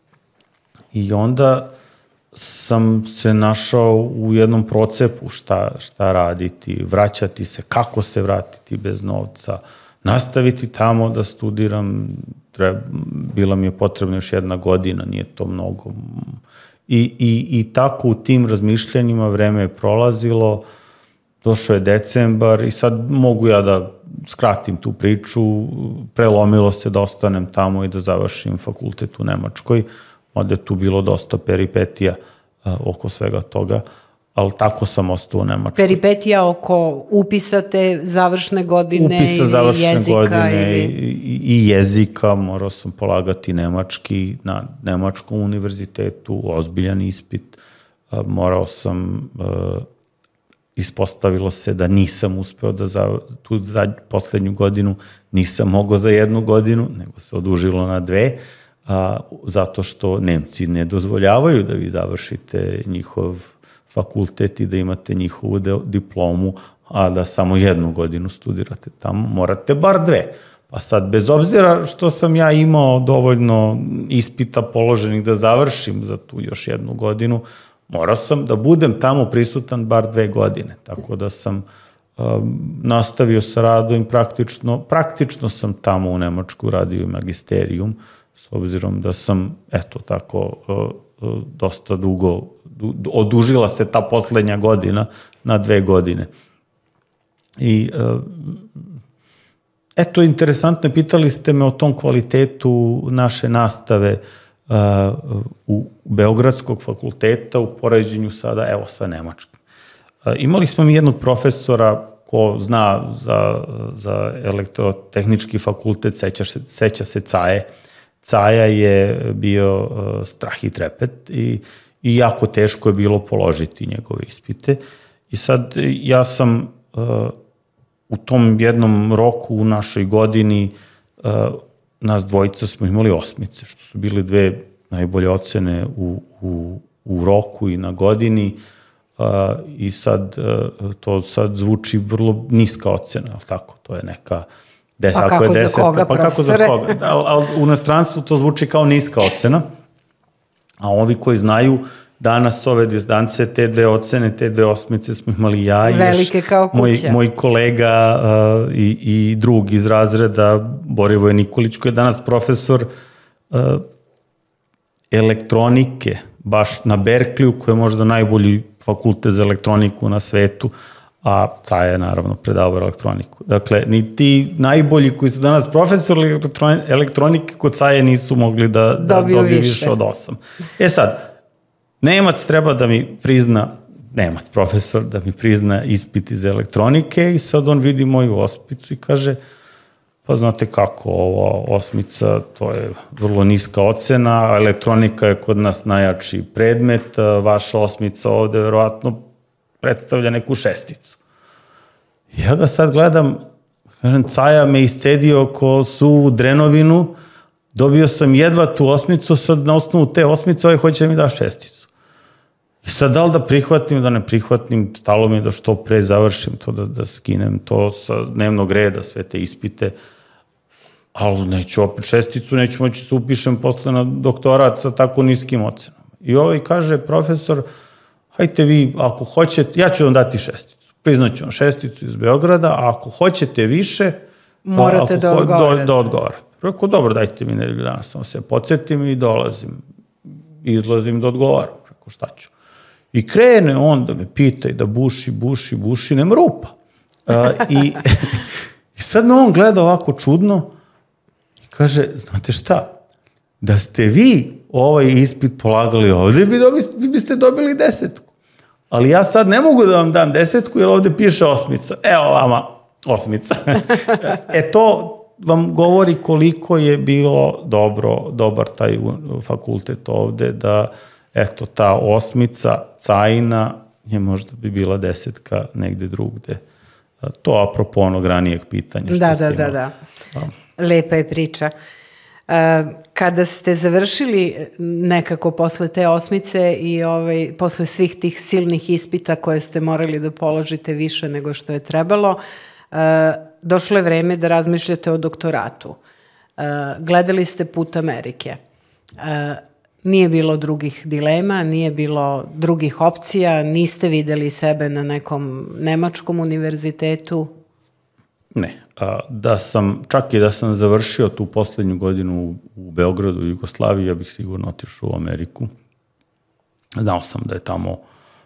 I onda sam se našao u jednom procepu šta, šta raditi, vraćati se, kako se vratiti bez novca, nastaviti tamo da studiram, treba, bila mi je potrebna još jedna godina, nije to mnogo. I, i, i tako u tim razmišljanjima vreme je prolazilo, došao je decembar i sad mogu ja da skratim tu priču, prelomilo se da ostanem tamo i da završim fakultet u Nemačkoj, onda je tu bilo dosta peripetija uh, oko svega toga, ali tako sam ostao u Nemačkoj. Peripetija oko upisa te završne godine Upisa ili završne jezika? godine ili... i, i jezika, morao sam polagati nemački na Nemačkom univerzitetu, ozbiljan ispit, uh, morao sam, uh, ispostavilo se da nisam uspeo da za tu za poslednju godinu nisam mogao za jednu godinu, nego se odužilo na dve, a, zato što Nemci ne dozvoljavaju da vi završite njihov fakultet i da imate njihovu de, diplomu, a da samo jednu godinu studirate tamo, morate bar dve. Pa sad, bez obzira što sam ja imao dovoljno ispita položenih da završim za tu još jednu godinu, morao sam da budem tamo prisutan bar dve godine, tako da sam um, nastavio sa radom, praktično, praktično sam tamo u Nemačku radio i magisterijum, s obzirom da sam, eto tako, uh, uh, dosta dugo, du, odužila se ta poslednja godina na dve godine. I uh, eto, interesantno je, pitali ste me o tom kvalitetu naše nastave uh, u Beogradskog fakulteta u poređenju sada, evo, sa Nemačkim. Uh, imali smo mi jednog profesora ko zna za, za elektrotehnički fakultet, seća se, seća se Caje. Caja je bio uh, strah i trepet i, i jako teško je bilo položiti njegove ispite. I sad ja sam uh, u tom jednom roku u našoj godini uh, nas dvojica smo imali osmice, što su bile dve najbolje ocene u, u, u roku i na godini. Uh, I sad uh, to sad zvuči vrlo niska ocena, ali tako, to je neka Des, pa kako je deset, za koga, pa kako za koga? Ali, ali u inostranstvu to zvuči kao niska ocena, a ovi koji znaju danas ove distance, te dve ocene, te dve osmice smo imali ja i velike kao kuća. Moj, moj kolega uh, i, i drug iz razreda, Borivoje Nikolić, koji je danas profesor uh, elektronike, baš na Berkliju, koji je možda najbolji fakultet za elektroniku na svetu, a Caja je naravno predavao elektroniku. Dakle, ni ti najbolji koji su danas profesori elektronike kod Caje nisu mogli da, da dobiju, dobiju više. više od osam. E sad, Nemac treba da mi prizna, Nemac profesor, da mi prizna ispit iz elektronike i sad on vidi moju osmicu i kaže, pa znate kako, ova osmica, to je vrlo niska ocena, elektronika je kod nas najjači predmet, vaša osmica ovde verovatno predstavlja neku šesticu. Ja ga sad gledam, kažem, Caja me iscedio ko suvu drenovinu, dobio sam jedva tu osmicu, sad na osnovu te osmice ovaj hoće da mi da šesticu. I sad da li da prihvatim, da ne prihvatim, stalo mi da što pre završim to, da, da skinem to sa dnevnog reda, sve te ispite, ali neću opet šesticu, neću moći se upišem posle na doktorat sa tako niskim ocenama. I ovaj kaže, profesor, hajte vi, ako hoćete, ja ću vam dati šesticu. Priznaću vam šesticu iz Beograda, a ako hoćete više, morate da odgovarate. Da odgovarate. Rekao, dobro, dajte mi nedelju dana, samo se podsjetim i dolazim. Izlazim da odgovaram. Rekao, šta ću? I krene on da me pita i da buši, buši, buši, nema rupa. Uh, i, I sad me on gleda ovako čudno i kaže, znate šta, da ste vi ovaj ispit polagali ovde, vi, dobi, vi biste dobili desetku. Ali ja sad ne mogu da vam dam desetku, jer ovde piše osmica. Evo vama osmica. E to vam govori koliko je bilo dobro, dobar taj fakultet ovde, da eto ta osmica, Cajina, je možda bi bila desetka negde drugde. To apropo onog ranijeg pitanja. Što da, da, da, da. Lepa je priča. Kada ste završili nekako posle te osmice i ovaj, posle svih tih silnih ispita koje ste morali da položite više nego što je trebalo, došlo je vreme da razmišljate o doktoratu. Gledali ste put Amerike. Nije bilo drugih dilema, nije bilo drugih opcija, niste videli sebe na nekom nemačkom univerzitetu? Ne. Da sam, čak i da sam završio tu poslednju godinu u Beogradu, u Jugoslaviji, ja bih sigurno otišao u Ameriku. Znao sam da je tamo,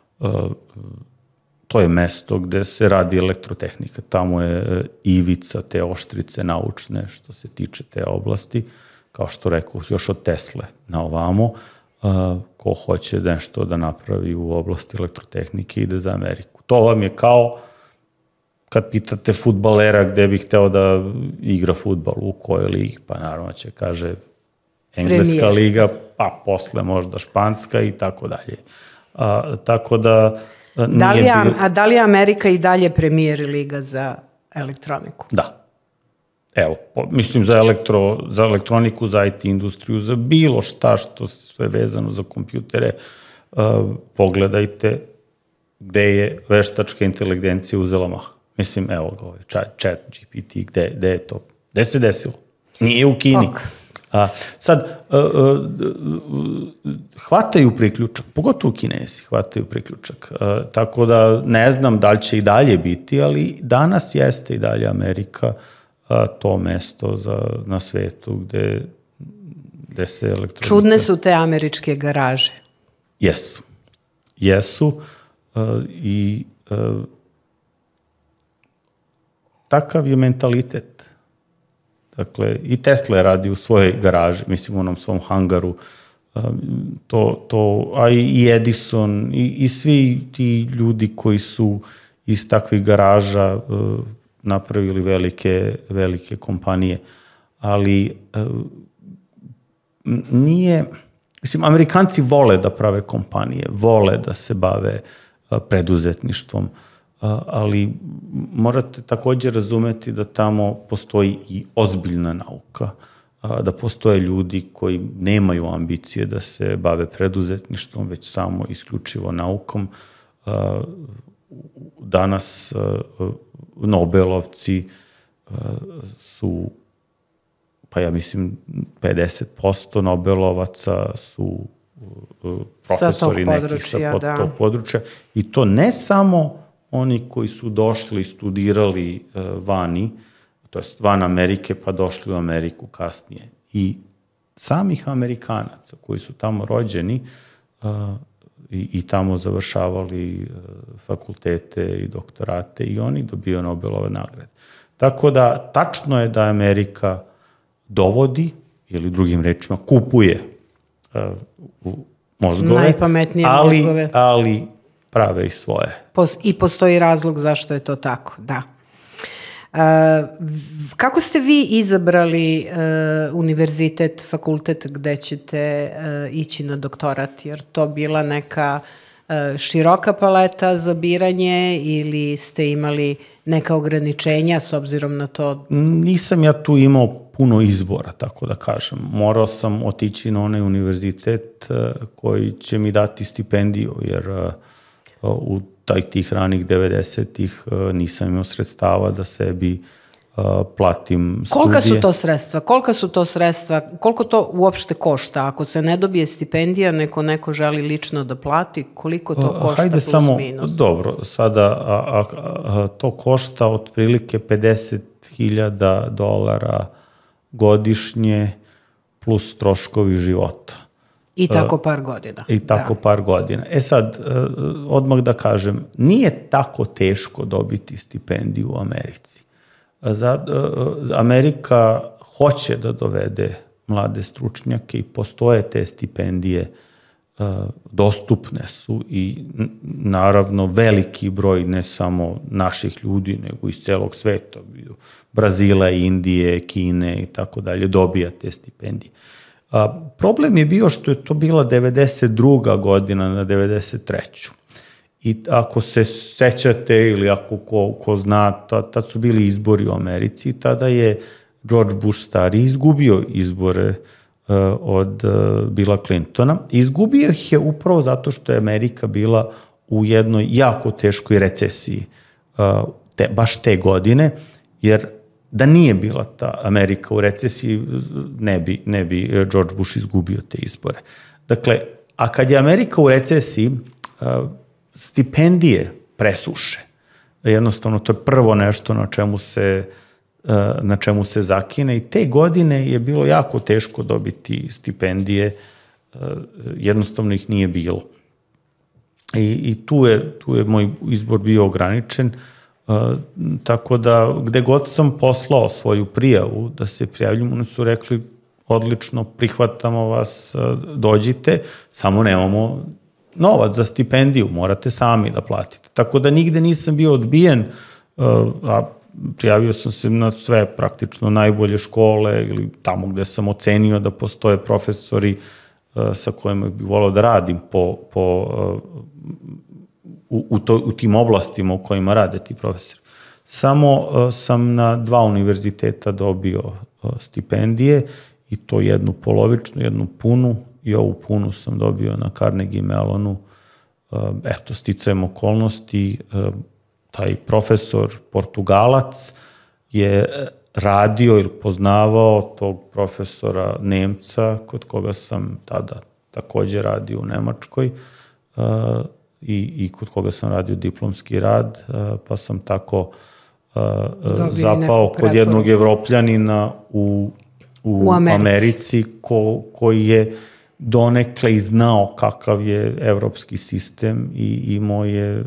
to je mesto gde se radi elektrotehnika. Tamo je ivica te oštrice naučne što se tiče te oblasti. Kao što rekao, još od Tesle na ovamo, ko hoće nešto da napravi u oblasti elektrotehnike ide za Ameriku. To vam je kao kad pitate fudbalera gde bih hteo da igra fudbal, u kojoj ligi, pa naravno će kaže engleska Premier. Liga, pa posle možda španska i tako dalje. A, tako da... Da li je, bilo... A da li je Amerika i dalje Premier liga za elektroniku? Da. Evo, mislim za, elektro, za elektroniku, za I T industriju, za bilo šta što sve vezano za kompjutere, uh, pogledajte gde je veštačka inteligencija uzela maha. Mislim, evo ga ovaj chat G P T, gde, gde je to? Gde se desilo? Nije u Kini. Ok. A, sad, uh, uh, hvataju priključak, pogotovo Kinezi hvataju priključak, uh, tako da ne znam da li će i dalje biti, ali danas jeste i dalje Amerika uh, to mesto za, na svetu gde, gde se elektronika... Čudne su te američke garaže. Jesu. Jesu uh, i uh, takav je mentalitet. Dakle, i Tesla radi u svojoj garaži, mislim u onom svom hangaru, to, to, a i Edison i, i svi ti ljudi koji su iz takvih garaža uh, napravili velike, velike kompanije. Ali uh, nije, mislim, Amerikanci vole da prave kompanije, vole da se bave uh, preduzetništvom, ali morate također razumeti da tamo postoji i ozbiljna nauka, da postoje ljudi koji nemaju ambicije da se bave preduzetništvom, već samo isključivo naukom. Danas Nobelovci su, pa ja mislim, pedeset posto Nobelovaca su profesori neki sa tog područja. I to ne samo oni koji su došli, studirali uh, vani, to jest van Amerike, pa došli u Ameriku kasnije. I samih Amerikanaca koji su tamo rođeni, uh, i, i tamo završavali fakultete i doktorate i oni dobiju Nobelove nagrade. Tako da, tačno je da Amerika dovodi, ili drugim rečima, kupuje uh, mozgove, najpametnije ali, mozgove, ali prave i svoje. I postoji razlog zašto je to tako, da. Uh, kako ste vi izabrali uh, univerzitet, fakultet gde ćete uh, ići na doktorat? Jer to bila neka uh, široka paleta za biranje ili ste imali neka ograničenja s obzirom na to? Nisam ja tu imao puno izbora, tako da kažem. Morao sam otići na onaj univerzitet uh, koji će mi dati stipendiju, jer uh, u taj tih ranih devedesetih nisam imao sredstava da sebi uh, platim studije. Kolika su to sredstva? Kolika su to sredstva? Koliko to uopšte košta? Ako se ne dobije stipendija, neko neko želi lično da plati, koliko to košta? Hajde plus samo, minus? dobro, sada a, a, a, to košta otprilike pedeset hiljada dolara godišnje plus troškovi života. I tako par godina. I tako da. par godina. E sad, odmah da kažem, nije tako teško dobiti stipendiju u Americi. Amerika hoće da dovede mlade stručnjake i postoje te stipendije, dostupne su i naravno veliki broj ne samo naših ljudi, nego iz celog sveta, Brazila, Indije, Kine i tako dalje, dobija te stipendije. A, problem je bio što je to bila devedeset druga godina na devedeset treću. I ako se sećate ili ako ko, ko zna, tad su bili izbori u Americi i tada je George Bush stari izgubio izbore uh, od uh, Billa Clintona. Izgubio ih je upravo zato što je Amerika bila u jednoj jako teškoj recesiji uh, te, baš te godine, jer da nije bila ta Amerika u recesiji, ne bi, ne bi George Bush izgubio te izbore. Dakle, a kad je Amerika u recesiji, stipendije presuše. Jednostavno, to je prvo nešto na čemu se, na čemu se zakine i te godine je bilo jako teško dobiti stipendije, jednostavno ih nije bilo. I, i tu, je, tu je moj izbor bio ograničen. Uh, tako da gde god sam poslao svoju prijavu da se prijavljam, oni su rekli odlično, prihvatamo vas, uh, dođite, samo nemamo novac za stipendiju, morate sami da platite. Tako da nigde nisam bio odbijen, uh, a prijavio sam se na sve praktično najbolje škole ili tamo gde sam ocenio da postoje profesori uh, sa kojima bih volao da radim po, po uh, U, u, to, u tim oblastima u kojima rade ti profesori. Samo uh, sam na dva univerziteta dobio uh, stipendije i to jednu polovičnu, jednu punu i ovu punu sam dobio na Carnegie Mellonu. Uh, eto, sticajem okolnosti, uh, taj profesor Portugalac je radio ili poznavao tog profesora Nemca kod koga sam tada takođe radio u Nemačkoj, uh, I, i kod koga sam radio diplomski rad, pa sam tako uh, zapao kod jednog Evropljanina u, u, u Americi, Americi ko, koji je donekle i znao kakav je evropski sistem i imao je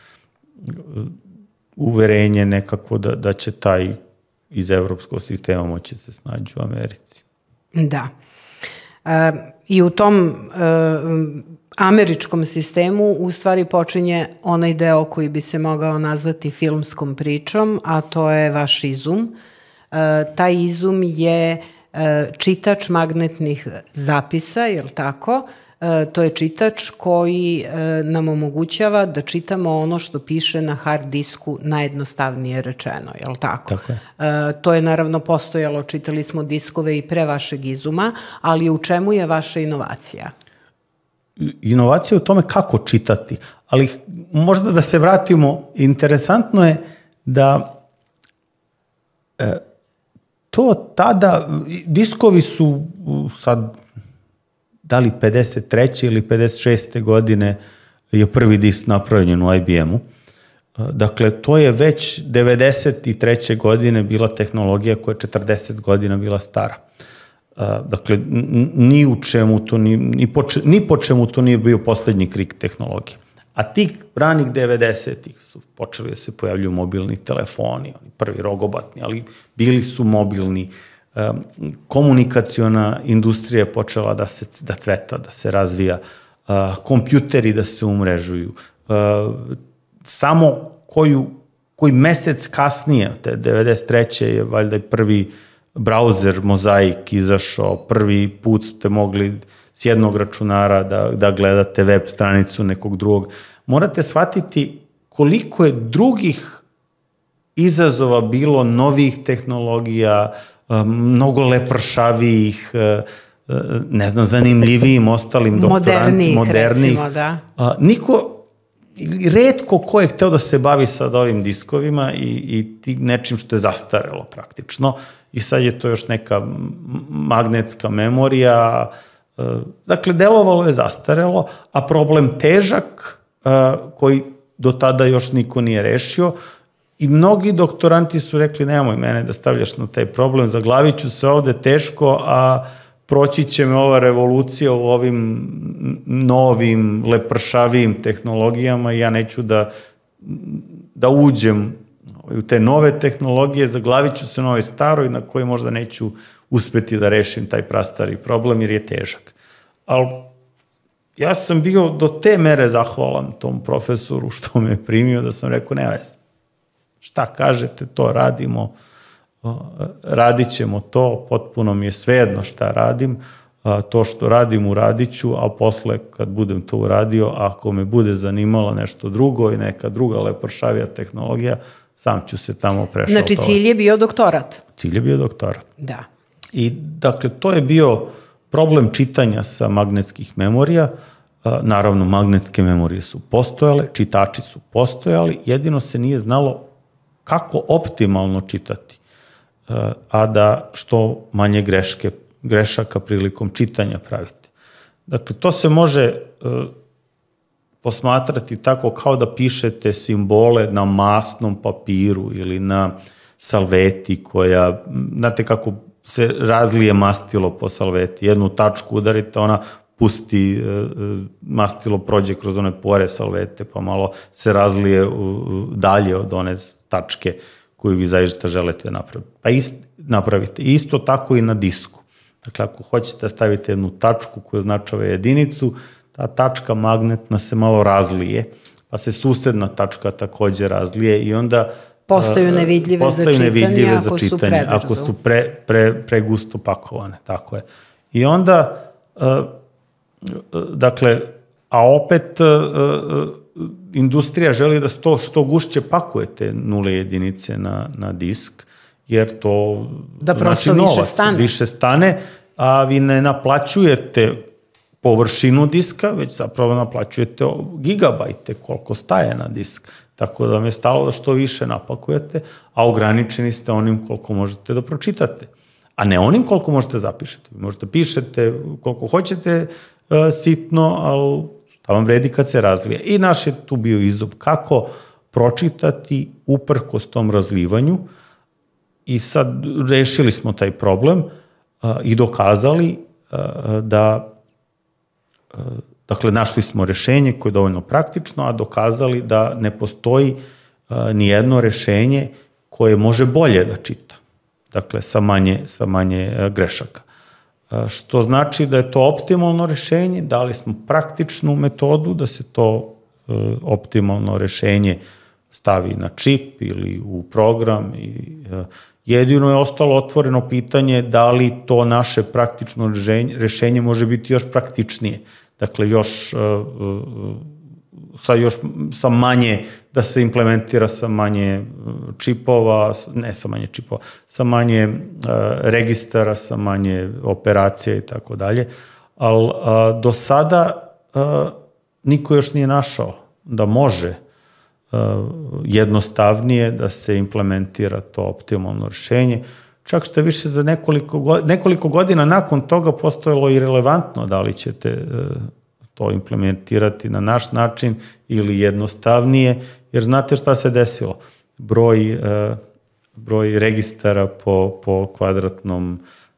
uverenje nekako da, da će taj iz evropskog sistema moći se snaći u Americi. Da. Uh, I u tom uh, američkom sistemu u stvari počinje onaj deo koji bi se mogao nazvati filmskom pričom, a to je vaš izum. Uh, taj izum je uh, čitač magnetnih zapisa, je li tako? Uh, to je čitač koji uh, nam omogućava da čitamo ono što piše na hard disku, najjednostavnije rečeno, je li tako? Tako je. Uh, to je naravno postojalo, čitali smo diskove i pre vašeg izuma, ali u čemu je vaša inovacija? Inovacija je u tome kako čitati, ali možda da se vratimo, interesantno je da e, to tada, diskovi su sad, da li pedeset treće ili pedeset šeste godine je prvi disk napravljen u I B M-u. Dakle, to je već devedeset treće godine bila tehnologija koja je četrdeset godina bila stara. Dakle, ni u čemu to, ni, ni, po, ni po čemu to nije bio poslednji krik tehnologije. A tih ranih devedesetih su počeli da se pojavljuju mobilni telefoni, oni prvi rogobatni, ali bili su mobilni. Komunikaciona industrija je počela da se da cveta, da se razvija, kompjuteri da se umrežuju. Samo koju, koji mesec kasnije, te devedeset treće je valjda prvi brauzer Mozaik izašao, prvi put ste mogli s jednog računara da, da gledate web stranicu nekog drugog. Morate shvatiti koliko je drugih izazova bilo, novih tehnologija, mnogo lepršavijih, ne znam, zanimljivijim ostalim doktorantima. Modernih, recimo, da. Niko, retko ko je hteo da se bavi sad ovim diskovima i, i ti nečim što je zastarelo praktično. I sad je to još neka magnetska memorija. Dakle, delovalo je zastarelo, a problem težak, koji do tada još niko nije rešio, i mnogi doktoranti su rekli, nemoj mene da stavljaš na taj problem, zaglavit ću se ovde teško, a proći će me ova revolucija u ovim novim, lepršavijim tehnologijama i ja neću da, da uđem u te nove tehnologije, zaglavit ću se na ovoj staroj na kojoj možda neću uspeti da rešim taj prastari problem jer je težak. Ali ja sam bio do te mere zahvalan tom profesoru što me je primio da sam rekao, ne vez, šta kažete, to radimo, radit ćemo to, potpuno mi je svejedno šta radim, to što radim uradit ću, a posle kad budem to uradio, ako me bude zanimalo nešto drugo i neka druga lepršavija tehnologija, sam ću se tamo prešaltovati. Znači cilj je bio doktorat? Cilj je bio doktorat. Da. I dakle, to je bio problem čitanja sa magnetskih memorija. Naravno, magnetske memorije su postojale, čitači su postojali, jedino se nije znalo kako optimalno čitati, a da što manje greške, grešaka prilikom čitanja pravite. Dakle, to se može posmatrati tako kao da pišete simbole na masnom papiru ili na salveti koja, znate kako se razlije mastilo po salveti, jednu tačku udarite, ona pusti, mastilo prođe kroz one pore salvete, pa malo se razlije dalje od one tačke koju vi zaista želite napraviti. Pa ist, napravite. Isto tako i na disku. Dakle, ako hoćete da stavite jednu tačku koja označava jedinicu, ta tačka magnetna se malo razlije, pa se susedna tačka takođe razlije i onda postaju nevidljive, postaju za, nevidljive čitanje, za ako čitanje, su prebrzo. ako su pre, pre, pregusto pakovane. Tako je. I onda, dakle, a opet industrija želi da to što gušće pakujete nule jedinice na, na disk, jer to da znači više novac, stane. više stane, a vi ne naplaćujete površinu diska, već zapravo naplaćujete gigabajte koliko staje na disk. Tako da vam je stalo da što više napakujete, a ograničeni ste onim koliko možete da pročitate. A ne onim koliko možete zapišete. Vi možete pišete koliko hoćete uh, sitno, ali šta vam vredi kad se razlije. I naš je tu bio izazov kako pročitati uprkos tom razlivanju i sad rešili smo taj problem uh, i dokazali uh, da uh, dakle, našli smo rešenje koje je dovoljno praktično, a dokazali da ne postoji uh, ni jedno rešenje koje može bolje da čita. Dakle, sa manje, sa manje uh, grešaka. Uh, što znači da je to optimalno rešenje, dali smo praktičnu metodu da se to uh, optimalno rešenje stavi na čip ili u program. I, uh, jedino je ostalo otvoreno pitanje da li to naše praktično rešenje, rešenje može biti još praktičnije. Dakle, još sa, još sa manje, da se implementira sa manje čipova, ne sa manje čipova, sa manje registara, sa manje operacija i tako dalje. Ali do sada niko još nije našao da može jednostavnije da se implementira to optimalno rešenje. Čak što više za nekoliko, nekoliko godina nakon toga postojalo i relevantno da li ćete to implementirati na naš način ili jednostavnije, jer znate šta se desilo? Broj, broj registara po, po kvadratnom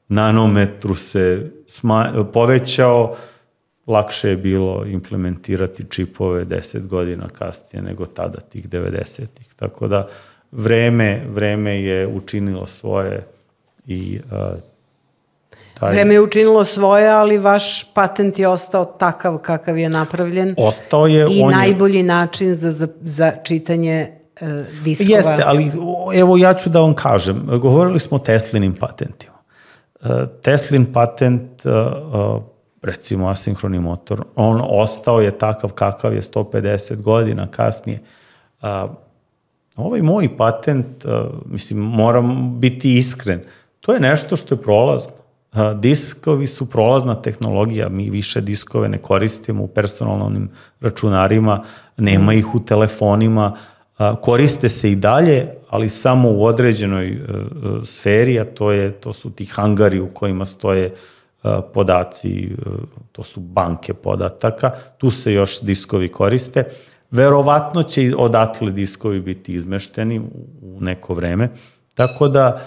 nanometru se sma- povećao, lakše je bilo implementirati čipove deset godina kasnije nego tada, tih devedesetih. Tako da vreme, vreme je učinilo svoje i uh, taj... Vreme je učinilo svoje, ali vaš patent je ostao takav kakav je napravljen. Ostao je... I on najbolji je... način za, za, za čitanje uh, diskova. Jeste, ali evo ja ću da vam kažem, govorili smo o Teslinim patentima. Uh, Teslin patent, uh, uh, recimo asinhroni motor, on ostao je takav kakav je sto pedeset godina kasnije. Uh, ovaj moj patent, uh, mislim, moram biti iskren, to je nešto što je prolazno. Diskovi su prolazna tehnologija, mi više diskove ne koristimo u personalnim računarima, nema ih u telefonima, koriste se i dalje, ali samo u određenoj sferi, a to, je, to su ti hangari u kojima stoje podaci, to su banke podataka, tu se još diskovi koriste. Verovatno će odatle diskovi biti izmešteni u neko vreme, tako da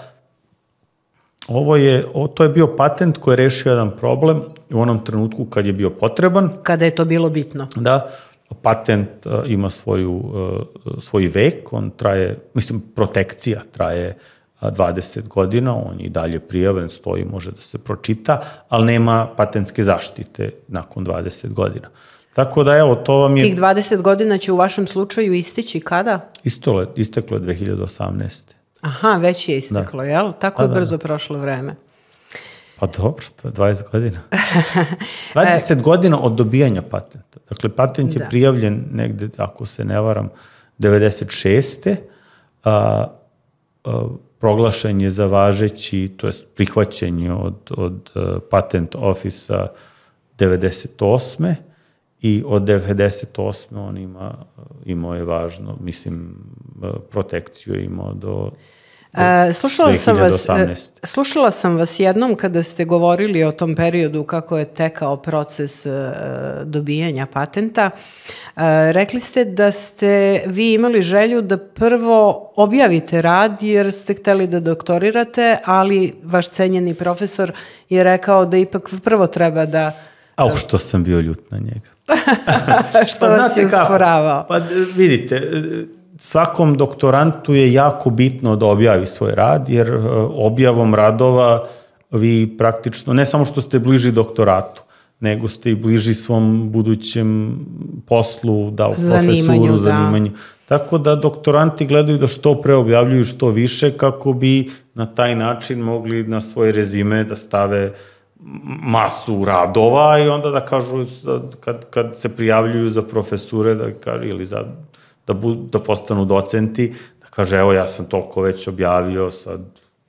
Ovo je, o, to je bio patent koji je rešio jedan problem u onom trenutku kad je bio potreban. Kada je to bilo bitno. Da, patent uh, ima svoju, uh, svoj vek, on traje, mislim, protekcija traje uh, dvadeset godina, on je i dalje prijaven, stoji, može da se pročita, ali nema patentske zaštite nakon dvadeset godina. Tako da, evo, to vam je... Tih dvadeset godina će u vašem slučaju istići kada? Isto, isteklo je dve hiljade osamnaeste. Aha, već je isteklo, da. Jel? Tako je da, brzo da. Prošlo vreme. Pa dobro, to je dvadeset godina. dvadeset godina od dobijanja patenta. Dakle, patent je da. prijavljen negde, ako se ne varam, devedeset šeste. A, a, proglašen je za važeći, to je prihvaćen od, od uh, patent ofisa devedeset osme i od devedeset osme on ima, imao je važno, mislim, protekciju je imao do... E, slušala sam vas, slušala sam vas jednom kada ste govorili o tom periodu kako je tekao proces e, dobijanja patenta. E, rekli ste da ste vi imali želju da prvo objavite rad jer ste hteli da doktorirate, ali vaš cenjeni profesor je rekao da ipak prvo treba da... Au, što sam bio ljut na njega. Što pa, vas je usporavao? Pa vidite, svakom doktorantu je jako bitno da objavi svoj rad, jer objavom radova vi praktično, ne samo što ste bliži doktoratu, nego ste i bliži svom budućem poslu, da li profesoru, zanimanju. Tako da doktoranti gledaju da što pre objavljuju što više, kako bi na taj način mogli na svoj rezime da stave masu radova i onda da kažu, kad, kad se prijavljuju za profesure, da kažu, ili za, da, bu, da postanu docenti, da kaže, evo, ja sam toliko već objavio, sad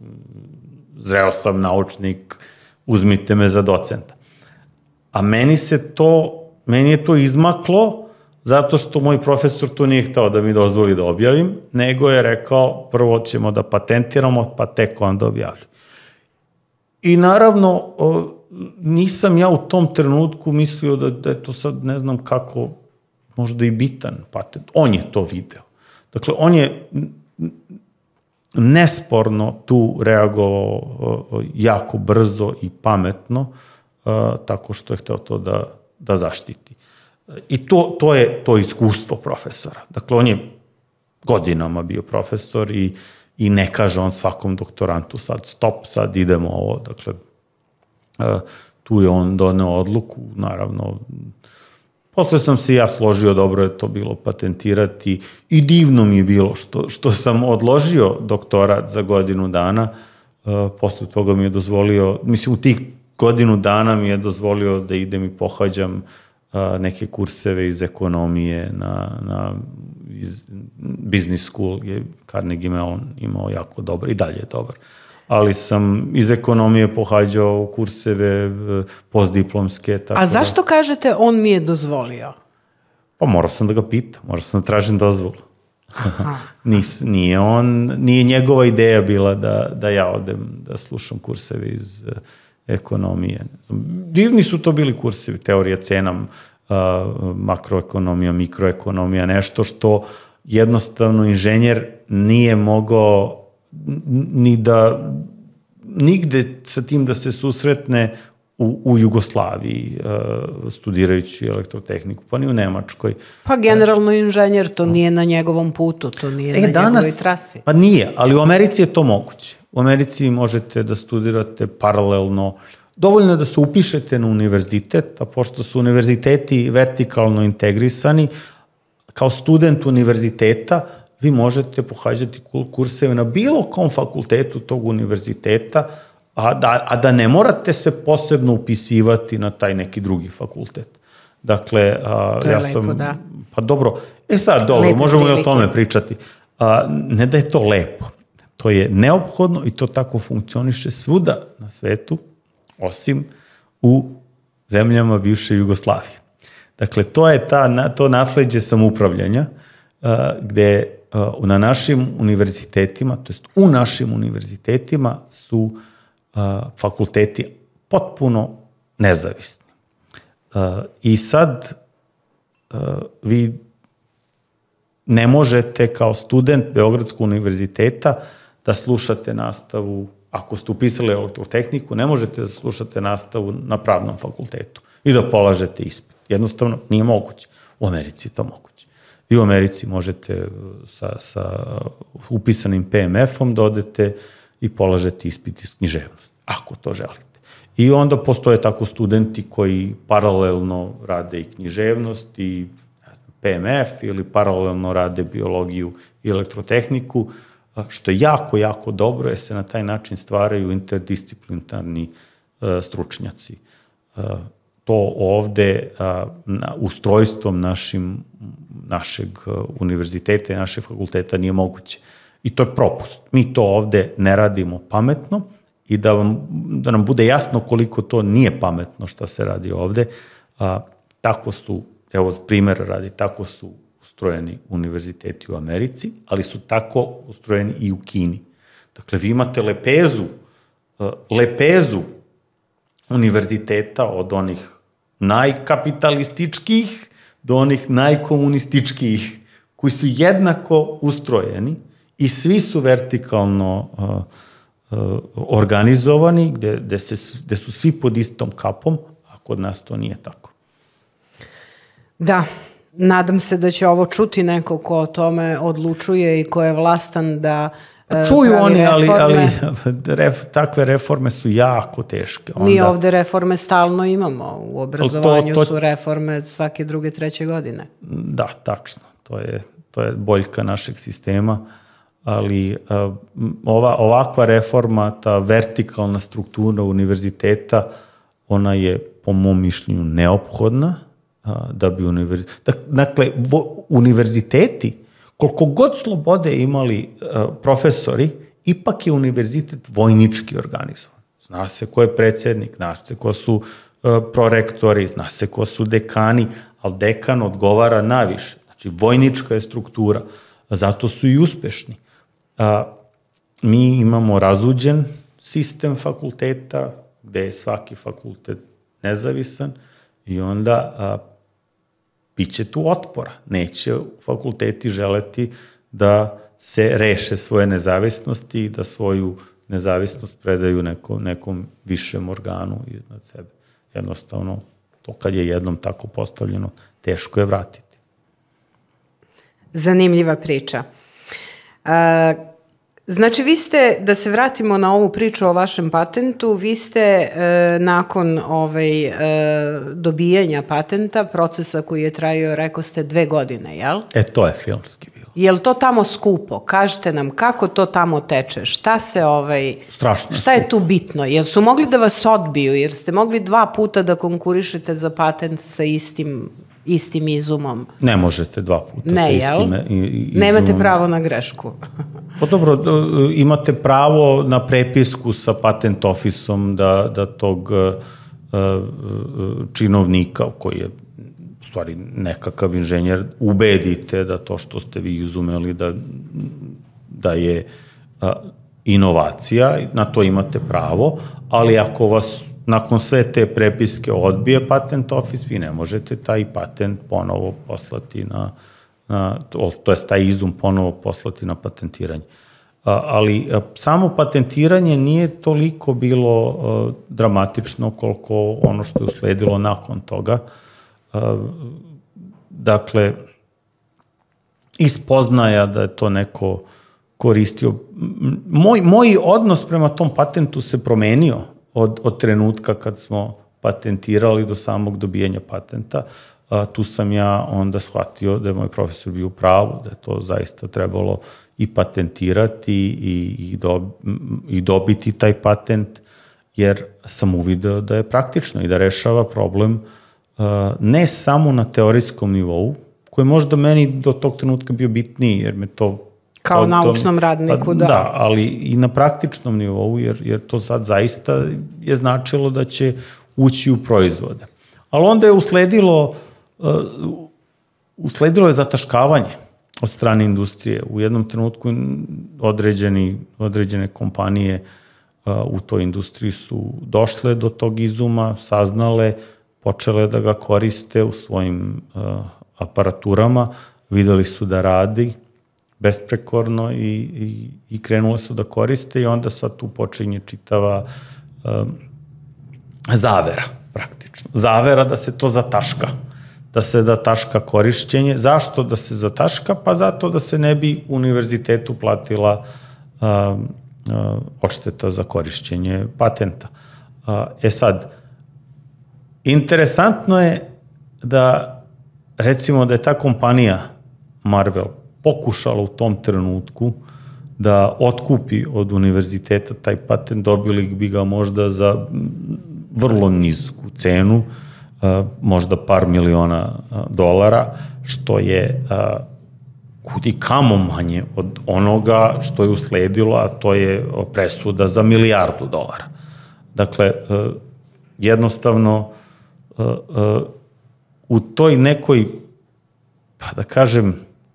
zreo sam naučnik, uzmite me za docenta. A meni se to, meni je to izmaklo, zato što moj profesor to nije hteo da mi dozvoli da objavim, nego je rekao, prvo ćemo da patentiramo, pa tek onda objavljamo. I naravno, nisam ja u tom trenutku mislio da, da je to sad ne znam kako, možda i bitan patent. On je to video. Dakle, on je nesporno tu reagovao jako brzo i pametno, tako što je hteo to da, da zaštiti. I to, to je to iskustvo profesora. Dakle, on je godinama bio profesor i I ne kaže on svakom doktorantu sad stop, sad idemo ovo. Dakle, tu je on doneo odluku, naravno. Posle sam se ja složio, dobro je to bilo patentirati i divno mi je bilo što, što sam odložio doktorat za godinu dana. Posle toga mi je dozvolio, mislim u tih godinu dana mi je dozvolio da idem i pohađam neke kurseve iz ekonomije na, na iz business school, je Carnegie Mellon imao jako dobar, i dalje je dobar. Ali sam iz ekonomije pohađao kurseve postdiplomske. Tako A zašto da... kažete on mi je dozvolio? Pa morao sam da ga pitam, morao sam da tražim dozvolu. Nis, nije on, nije njegova ideja bila da, da ja odem da slušam kurseve iz ekonomije. Divni su to bili kursevi, teorija cena, uh, makroekonomija, mikroekonomija, nešto što jednostavno inženjer nije mogao ni da nigde sa tim da se susretne u, u Jugoslaviji, uh, studirajući elektrotehniku, pa ni u Nemačkoj. Pa generalno inženjer, to nije na njegovom putu, to nije e, na danas, njegovoj trasi. Pa nije, ali u Americi je to moguće. U Americi možete da studirate paralelno. Dovoljno je da se upišete na univerzitet, a pošto su univerziteti vertikalno integrisani, kao student univerziteta vi možete pohađati kurseve na bilo kom fakultetu tog univerziteta, a da, a da ne morate se posebno upisivati na taj neki drugi fakultet. Dakle, a, to je ja lepo, sam, da. Pa dobro, e sad, dobro, lepo možemo i o tome pričati. A, ne da je to lepo, to je neophodno i to tako funkcioniše svuda na svetu, osim u zemljama bivše Jugoslavije. Dakle, to je ta, to nasleđe samoupravljanja, uh, gde uh, na našim univerzitetima, to jest u našim univerzitetima su uh, fakulteti potpuno nezavisni. Uh, I sad uh, vi ne možete kao student Beogradskog univerziteta da slušate nastavu, ako ste upisali elektrotehniku, ne možete da slušate nastavu na pravnom fakultetu i da polažete ispit. Jednostavno, nije moguće. U Americi je to moguće. Vi u Americi možete sa, sa upisanim P M F-om da odete i polažete ispit iz književnosti, ako to želite. I onda postoje tako studenti koji paralelno rade i književnost i ne znam, P M F ili paralelno rade biologiju i elektrotehniku, što je jako, jako dobro, jer se na taj način stvaraju interdisciplinarni uh, stručnjaci. Uh, to ovde uh, na, ustrojstvom našim, našeg uh, univerziteta i našeg fakulteta nije moguće. I to je propust. Mi to ovde ne radimo pametno i da, vam, da nam bude jasno koliko to nije pametno što se radi ovde, uh, tako su, evo primjera radi, tako su ustrojeni univerziteti u Americi, ali su tako ustrojeni i u Kini. Dakle, vi imate lepezu, lepezu univerziteta od onih najkapitalističkih do onih najkomunističkih, koji su jednako ustrojeni i svi su vertikalno uh, uh, organizovani, gde, gde, se, gde su svi pod istom kapom, a kod nas to nije tako. Da. Nadam se da će ovo čuti neko ko o tome odlučuje i ko je vlastan da e, čuju oni, ali, ali ref, takve reforme su jako teške. Onda, mi ovde reforme stalno imamo. U obrazovanju to, to, su reforme svake druge, treće godine. Da, tačno. To je, to je boljka našeg sistema, ali uh, ova, ovakva reforma, ta vertikalna struktura univerziteta, ona je po mom mišljenju neophodna, da bi univerzitet... Dakle, vo, univerziteti, koliko god slobode imali uh, profesori, ipak je univerzitet vojnički organizovan. Zna se ko je predsjednik, zna se ko su uh, prorektori, zna se ko su dekani, ali dekan odgovara naviše. Znači, vojnička je struktura, zato su i uspešni. Uh, mi imamo razuđen sistem fakulteta, gde je svaki fakultet nezavisan, i onda a, biće tu otpora. Neće fakulteti želeti da se reše svoje nezavisnosti i da svoju nezavisnost predaju nekom, nekom višem organu iznad sebe. Jednostavno, to kad je jednom tako postavljeno, teško je vratiti. Zanimljiva priča. A, znači, vi ste, da se vratimo na ovu priču o vašem patentu, vi ste e, nakon ovaj, e, dobijanja patenta, procesa koji je trajao, rekao ste, dve godine, jel? E, to je filmski bilo. Je li to tamo skupo? Kažite nam kako to tamo teče? Šta se ovaj... Strašno. Šta je tu bitno? Jel su mogli da vas odbiju? Jer ste mogli dva puta da konkurišete za patent sa istim... istim izumom. Ne možete dva puta ne, sa istim izumom. Nemate pravo na grešku. Pa dobro, imate pravo na prepisku sa patent ofisom da, da tog uh, činovnika koji je u stvari nekakav inženjer ubedite da to što ste vi izumeli da, da je uh, inovacija, na to imate pravo, ali ako vas nakon sve te prepiske odbije patent office, vi ne možete taj patent ponovo poslati na, na to, to jest taj izum ponovo poslati na patentiranje. ali samo patentiranje nije toliko bilo dramatično koliko ono što je usledilo nakon toga. Dakle, ispoznaja da je to neko koristio. Moj, moj odnos prema tom patentu se promenio od, od trenutka kad smo patentirali do samog dobijanja patenta. A, tu sam ja onda shvatio da je moj profesor bio u pravu, da je to zaista trebalo i patentirati i, i, do, i dobiti taj patent, jer sam uvideo da je praktično i da rešava problem a, ne samo na teorijskom nivou, koji je možda meni do tog trenutka bio bitniji, jer me to... Kao naučnom radniku, pa, da. Da, ali i na praktičnom nivou, jer, jer to sad zaista je značilo da će ući u proizvode. Ali onda je usledilo, uh, usledilo je zataškavanje od strane industrije. U jednom trenutku određeni, određene kompanije uh, u toj industriji su došle do tog izuma, saznale, počele da ga koriste u svojim uh, aparaturama, videli su da radi besprekorno i, i, i krenule su da koriste i onda sad tu počinje čitava um, zavera, praktično. Zavera da se to zataška, da se zataška korišćenje. Zašto da se zataška? Pa zato da se ne bi univerzitetu platila um, uh, odšteta za korišćenje patenta. Uh, e sad, interesantno je da recimo da je ta kompanija Marvel pokušala u tom trenutku da otkupi od univerziteta taj patent, dobili bi ga možda za vrlo nisku cenu, možda par miliona dolara, što je kudi kamo manje od onoga što je usledilo, a to je presuda za milijardu dolara. Dakle, jednostavno, u toj nekoj, pa da kažem,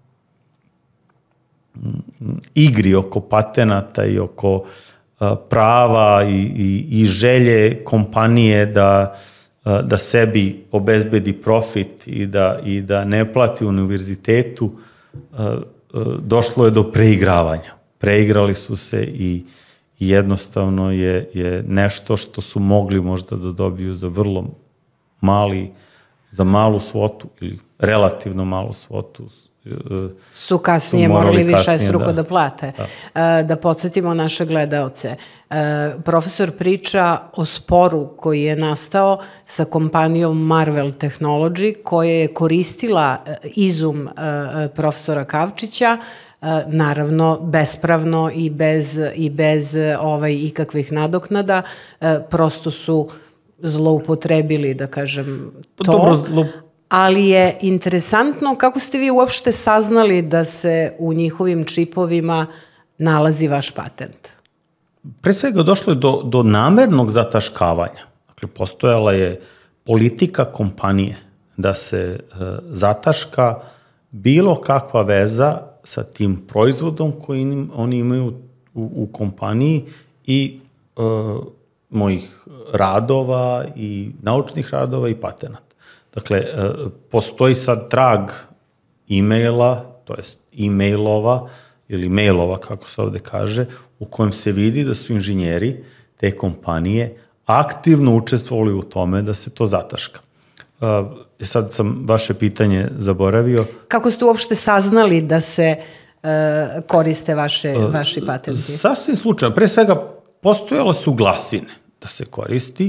igri oko patenata i oko prava i, i, i želje kompanije da, da sebi obezbedi profit i da, i da ne plati univerzitetu, došlo je do preigravanja. Preigrali su se i, i jednostavno je, je nešto što su mogli možda da dobiju za vrlo mali, za malu svotu ili relativno malu svotu, su kasnije morali više struko da plate. Da. Da podsjetimo naše gledaoce. Profesor priča o sporu koji je nastao sa kompanijom Marvel Technology, koja je koristila izum profesora Kavčića, naravno bespravno i bez, i bez ovaj, ikakvih nadoknada. Prosto su zloupotrebili, da kažem, to. Dobro, zlo... Ali je interesantno kako ste vi uopšte saznali da se u njihovim čipovima nalazi vaš patent? Pre svega došlo je do, do namernog zataškavanja. Dakle, postojala je politika kompanije da se uh, zataška bilo kakva veza sa tim proizvodom koji oni imaju u, u kompaniji i uh, mojih radova i naučnih radova i patenata. Dakle, postoji sad trag e-maila, to jest e-mailova ili mailova, kako se ovde kaže, u kojem se vidi da su inženjeri te kompanije aktivno učestvovali u tome da se to zataška. Sad sam vaše pitanje zaboravio. Kako ste uopšte saznali da se koriste vaše, vaši patenti? Sasvim slučajno. Pre svega, postojale su glasine da se koristi.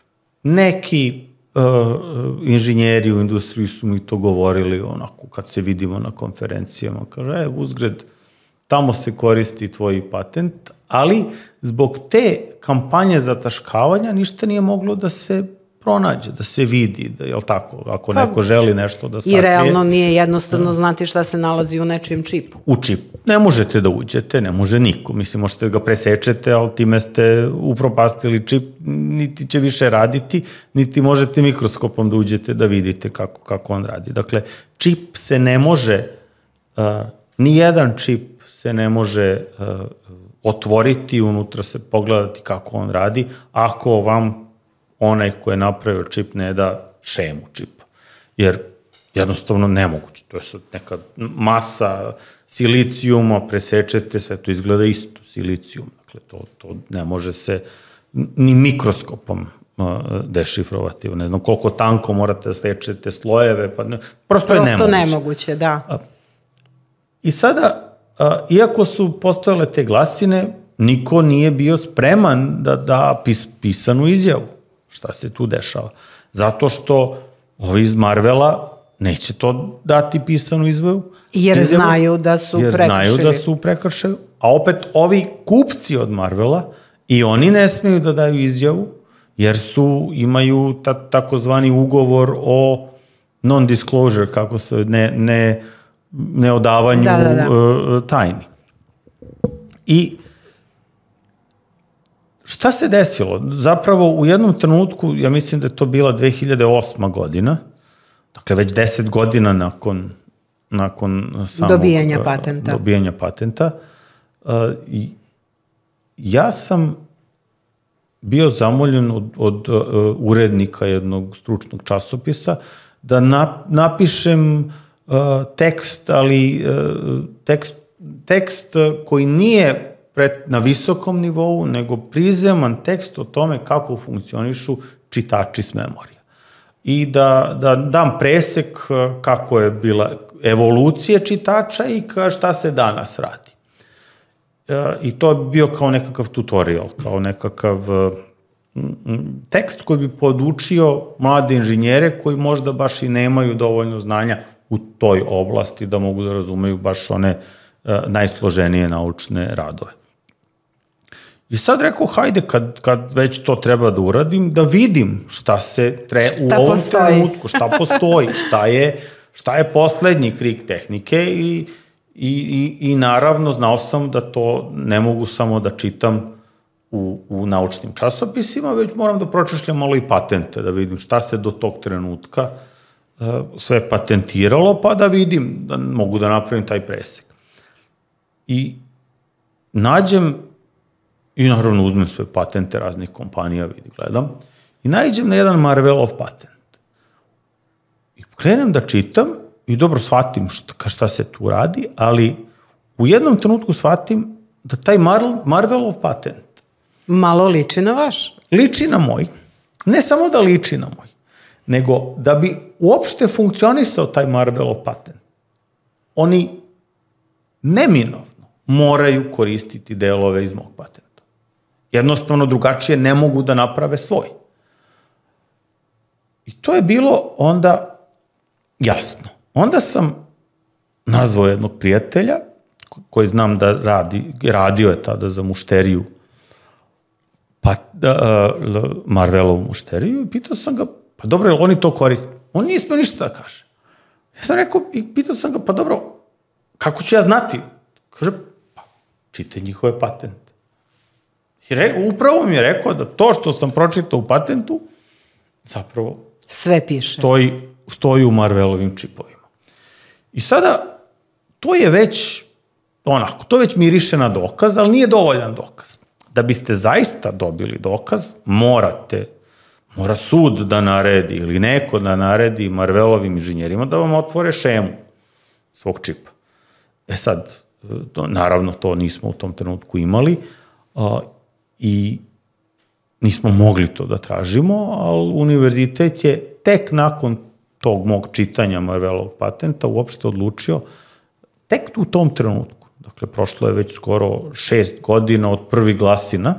Neki Uh, inženjeri u industriji su mi to govorili onako kad se vidimo na konferencijama, kaže, e, uzgred, tamo se koristi tvoj patent, ali zbog te kampanje zataškavanja ništa nije moglo da se pronađe, da se vidi, da, jel tako, ako pa, neko želi nešto da sakrije. I realno nije jednostavno da. Znati šta se nalazi u nečijem čipu. U čip. Ne možete da uđete, ne može niko. Mislim, možete da ga presečete, ali time ste upropastili čip, niti će više raditi, niti možete mikroskopom da uđete da vidite kako, kako on radi. Dakle, čip se ne može, uh, ni jedan čip se ne može uh, otvoriti, unutra se pogledati kako on radi, ako vam onaj ko je napravio čip ne da šemu čipa. Jer jednostavno nemoguće. To je sad neka masa silicijuma, presečete, sve to izgleda isto, silicijum. Dakle, to, to ne može se ni mikroskopom dešifrovati. Ne znam koliko tanko morate da sečete slojeve, pa ne, prosto je nemoguće. Prosto nemoguće, da. I sada, iako su postojale te glasine, niko nije bio spreman da da pis, pisanu izjavu. Šta se tu dešava? Zato što ovi iz Marvela neće to dati pisanu izjavu. Jer izjavu, znaju da su jer prekršili. Jer znaju da su prekršaju. A opet ovi kupci od Marvela i oni ne smeju da daju izjavu, jer su, imaju ta, takozvani ugovor o non-disclosure, kako se, ne, ne, ne odavanju da, da, da. Uh, tajni. I šta se desilo? Zapravo u jednom trenutku, ja mislim da je to bila dve hiljade osma godina, dakle već deset godina nakon, nakon samog dobijanja patenta. Dobijanja patenta, uh, i ja sam bio zamoljen od, od uh, urednika jednog stručnog časopisa da na, napišem uh, tekst, ali uh, tekst, tekst koji nije pred, na visokom nivou, nego prizeman tekst o tome kako funkcionišu čitači s memorija. I da, da dam presek kako je bila evolucija čitača i šta se danas radi. I to je bio kao nekakav tutorial, kao nekakav tekst koji bi podučio mlade inženjere koji možda baš i nemaju dovoljno znanja u toj oblasti da mogu da razumeju baš one najsloženije naučne radove. I sad rekao, hajde, kad, kad već to treba da uradim, da vidim šta se tre, šta u ovom postoji. trenutku, šta postoji, šta je, šta je poslednji krik tehnike i I, i, i naravno znao sam da to ne mogu samo da čitam u, u naučnim časopisima, već moram da pročešljam malo i patente, da vidim šta se do tog trenutka uh, sve patentiralo, pa da vidim da mogu da napravim taj presek. I nađem, i naravno uzmem sve patente raznih kompanija, vidim, gledam, i nađem na jedan Marvelov patent. I krenem da čitam, i dobro shvatim šta, šta se tu radi, ali u jednom trenutku shvatim da taj Marvelov patent malo liči na vaš. Liči na moj. Ne samo da liči na moj, nego da bi uopšte funkcionisao taj Marvelov patent. Oni neminovno moraju koristiti delove iz mog patenta. Jednostavno drugačije ne mogu da naprave svoj. I to je bilo onda jasno. Onda sam nazvao jednog prijatelja, koji znam da radi, radio je tada za mušteriju, pa, uh, Marvelovu mušteriju, i pitao sam ga, pa dobro, oni to koriste? On nije smio ništa da kaže. Ja sam rekao, i pitao sam ga, pa dobro, kako ću ja znati? Kaže, pa, čitaj njihove patente. I re, upravo mi je rekao da to što sam pročitao u patentu, zapravo sve piše. Stoji, stoji u Marvelovim čipovima. I sada, to je već, onako, to već miriše na dokaz, ali nije dovoljan dokaz. Da biste zaista dobili dokaz, morate, mora sud da naredi ili neko da naredi Marvelovim inženjerima da vam otvore šemu svog čipa. E sad, to, naravno, to nismo u tom trenutku imali a, i nismo mogli to da tražimo, ali univerzitet je tek nakon tog mog čitanja Marvelovog patenta uopšte odlučio tek u tom trenutku. Dakle, prošlo je već skoro šest godina od prvih glasina,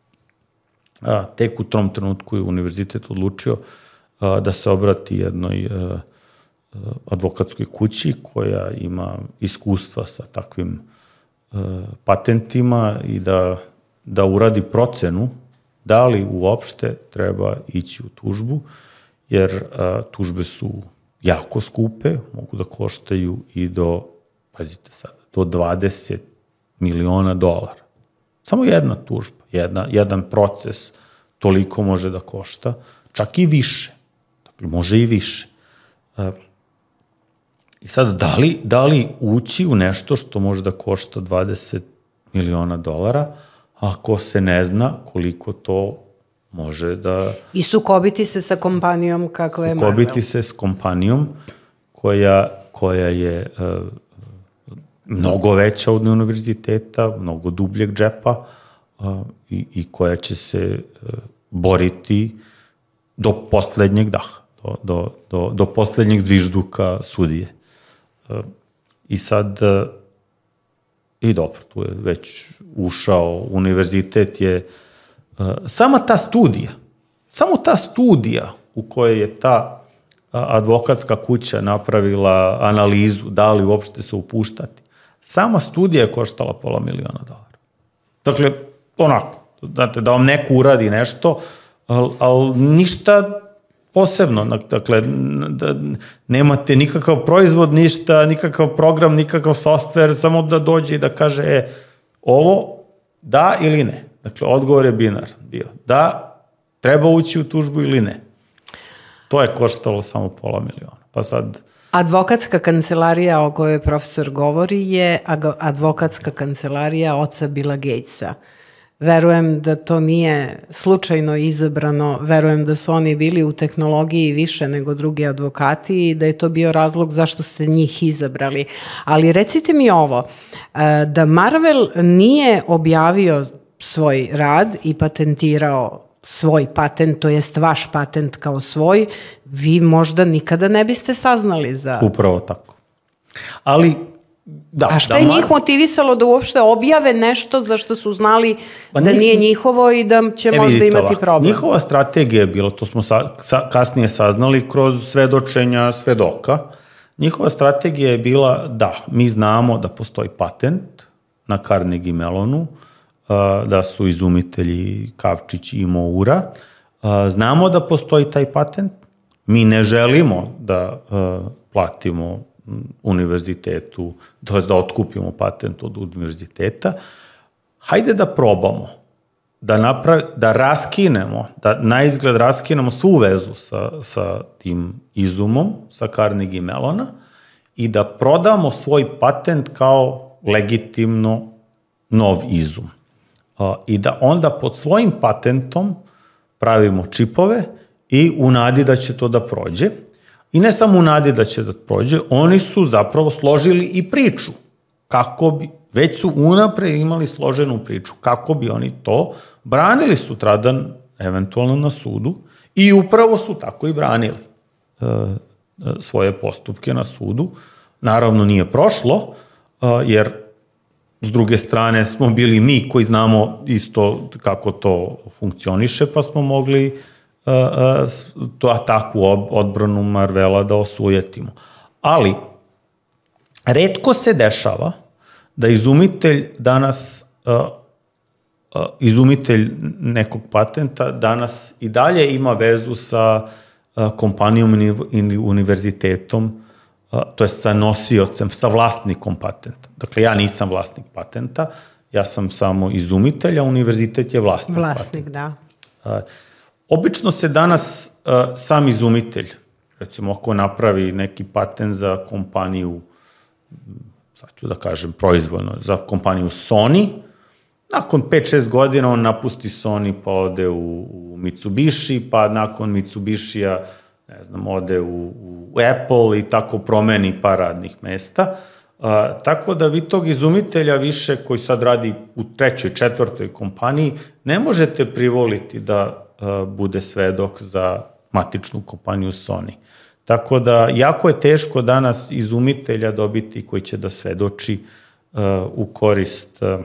a, tek u tom trenutku je univerzitet odlučio a, da se obrati jednoj a, a, advokatskoj kući koja ima iskustva sa takvim a, patentima i da, da uradi procenu da li uopšte treba ići u tužbu, jer a, tužbe su jako skupe, mogu da koštaju i do, pazite sada, do dvadeset miliona dolara. Samo jedna tužba, jedna, jedan proces toliko može da košta, čak i više. Dakle, može i više. A, I sada, da li, da li ući u nešto što može da košta dvadeset miliona dolara, ako se ne zna koliko to može da... I sukobiti se sa kompanijom kakva je Marvel. Sukobiti se s kompanijom koja, koja je uh, mnogo veća od univerziteta, mnogo dubljeg džepa i, i koja će se boriti do poslednjeg daha, do, do, do, do poslednjeg zvižduka sudije. I sad, i dobro, tu je već ušao, univerzitet je, sama ta studija, samo ta studija u kojoj je ta advokatska kuća napravila analizu da li uopšte se upuštati, sama studija je koštala pola miliona dolara. Dakle, onako, znate, da vam neko uradi nešto, ali, ali ništa posebno, dakle, da nemate nikakav proizvod, ništa, nikakav program, nikakav software, samo da dođe i da kaže, e, ovo da ili ne. Dakle, odgovor je binar bio. Da, treba ući u tužbu ili ne. To je koštalo samo pola miliona. Pa sad... Advokatska kancelarija o kojoj profesor govori je advokatska kancelarija oca Billa Gatesa. Verujem da to nije slučajno izabrano, verujem da su oni bili u tehnologiji više nego drugi advokati i da je to bio razlog zašto ste njih izabrali. Ali recite mi ovo, da Marvel nije objavio svoj rad i patentirao svoj patent, to jest vaš patent kao svoj, vi možda nikada ne biste saznali za... Upravo tako. Ali... Da, a šta je njih motivisalo da uopšte objave nešto za što su znali pa da nije njihovo i da će e, možda imati ovako. Problem? Njihova strategija je bila, to smo sa, sa, kasnije saznali kroz svedočenja svedoka, njihova strategija je bila da mi znamo da postoji patent na Carnegie Mellonu, da su izumitelji Kavčić i Moura, znamo da postoji taj patent, mi ne želimo da platimo univerzitetu, to je da otkupimo patent od univerziteta, hajde da probamo, da, napravi, da raskinemo, da na izgled raskinemo svu vezu sa, sa tim izumom, sa Carnegie Mellona i da prodamo svoj patent kao legitimno nov izum. I da onda pod svojim patentom pravimo čipove i u nadi da će to da prođe. I ne samo u nadi da će da prođe, oni su zapravo složili i priču. Kako bi, već su unapred imali složenu priču, kako bi oni to branili sutradan, eventualno na sudu, i upravo su tako i branili e, svoje postupke na sudu. Naravno nije prošlo, e, jer s druge strane smo bili mi koji znamo isto kako to funkcioniše, pa smo mogli to takvu odbranu Marvela da osujetimo. Ali, retko se dešava da izumitelj danas, izumitelj nekog patenta danas i dalje ima vezu sa kompanijom ili univerzitetom, to je sa nosiocem, sa vlasnikom patenta. Dakle, ja nisam vlasnik patenta, ja sam samo izumitelj, a univerzitet je vlasnik patenta. Vlasnik, da. Obično se danas uh, sam izumitelj, recimo ako napravi neki patent za kompaniju, sad ću da kažem proizvoljno, za kompaniju Sony, nakon pet šest godina on napusti Sony pa ode u, u Mitsubishi, pa nakon Mitsubishija, ne znam, ode u, u Apple i tako promeni par radnih mesta. Uh, tako da vi tog izumitelja više koji sad radi u trećoj, četvrtoj kompaniji, ne možete privoliti da bude svedok za matičnu kompaniju Sony. Tako da, jako je teško danas izumitelja dobiti koji će da svedoči uh, u korist uh,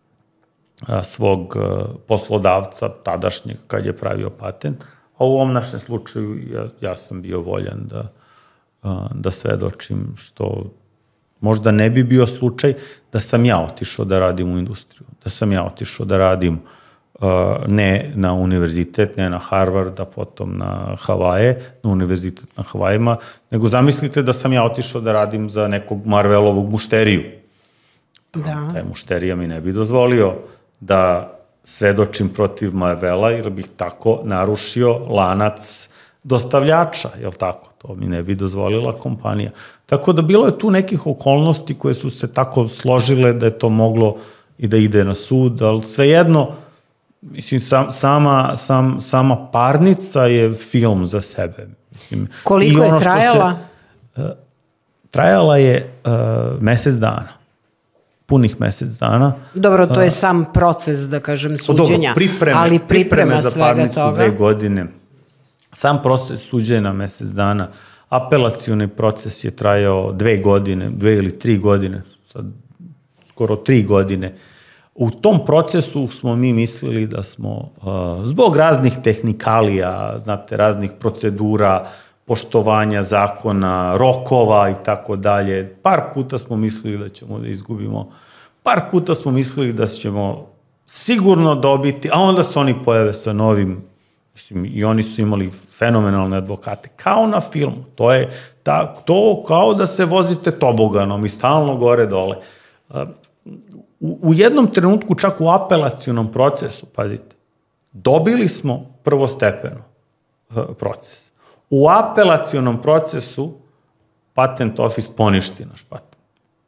svog uh, poslodavca, tadašnjeg, kad je pravio patent. A u ovom našem slučaju ja, ja sam bio voljan da, uh, da svedočim, što možda ne bi bio slučaj da sam ja otišao da radim u industriju, da sam ja otišao da radim Uh, ne na univerzitet, ne na Harvard, a potom na Havaje, na univerzitet na Havajima, nego zamislite da sam ja otišao da radim za nekog Marvelovog mušteriju. Da. Taj mušterija mi ne bi dozvolio da svedočim protiv Marvela, jer bih tako narušio lanac dostavljača, jel tako? To mi ne bi dozvolila kompanija. Tako da bilo je tu nekih okolnosti koje su se tako složile da je to moglo i da ide na sud, ali svejedno, mislim, sam, sama, sam, sama parnica je film za sebe. Mislim, koliko je trajala? Se, uh, trajala je uh, mesec dana. punih mesec dana. Dobro, to je sam proces, da kažem, suđenja, dobro, pripreme, ali priprema pripreme za svega parnicu toga. dve godine. Sam proces suđenja mesec dana. Apelacioni proces je trajao dve godine, dve ili tri godine, sad skoro tri godine. U tom procesu smo mi mislili da smo, uh, zbog raznih tehnikalija, znate, raznih procedura, poštovanja zakona, rokova i tako dalje, par puta smo mislili da ćemo da izgubimo, par puta smo mislili da ćemo sigurno dobiti, a onda se oni pojave sa novim, mislim, i oni su imali fenomenalne advokate, kao na filmu. To je ta, to kao da se vozite toboganom i stalno gore dole. U, u jednom trenutku, čak u apelacionom procesu, pazite, dobili smo prvostepeno proces. U apelacionom procesu patent office poništi naš patent.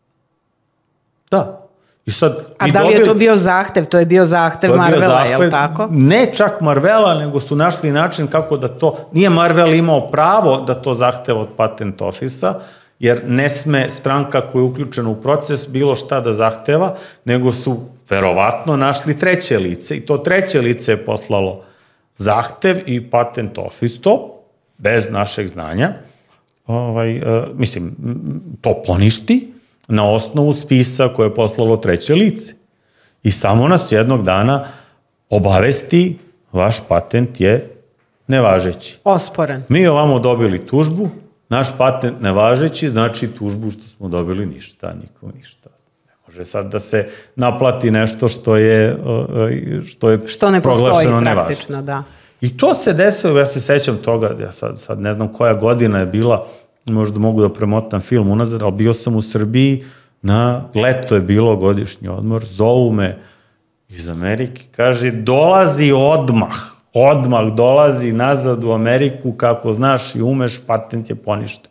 Da. I sad, a da li dobili, je to bio zahtev? To je bio zahtev Marvela, je li tako? Ne čak Marvela, nego su našli način kako da to... Nije Marvel imao pravo da to zahteva od patent office-a, jer ne sme stranka koja je uključena u proces bilo šta da zahteva, nego su verovatno našli treće lice i to treće lice je poslalo zahtev i patent office to, bez našeg znanja, ovaj, uh, mislim, to poništi na osnovu spisa koje je poslalo treće lice. I samo nas jednog dana obavesti vaš patent je nevažeći. Osporen. Mi ovamo dobili tužbu, naš patent nevažeći, znači tužbu što smo dobili ništa, nikom ništa. Ne može sad da se naplati nešto što je, što je što ne proglašeno postoji praktično, nevažeći. da. I to se desilo, ja se sećam toga, ja sad, sad ne znam koja godina je bila, možda mogu da premotam film unazad, ali bio sam u Srbiji, na leto je bilo godišnji odmor, zovu me iz Amerike, kaže, dolazi odmah, odmah dolazi nazad u Ameriku, kako znaš i umeš, patent je poništen.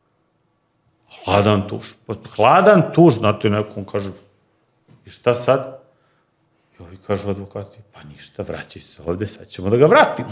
Hladan tuš. Hladan tuš, znate, nekom kaže, i šta sad? I ovi kažu advokati, pa ništa, vraćaj se ovde, sad ćemo da ga vratimo.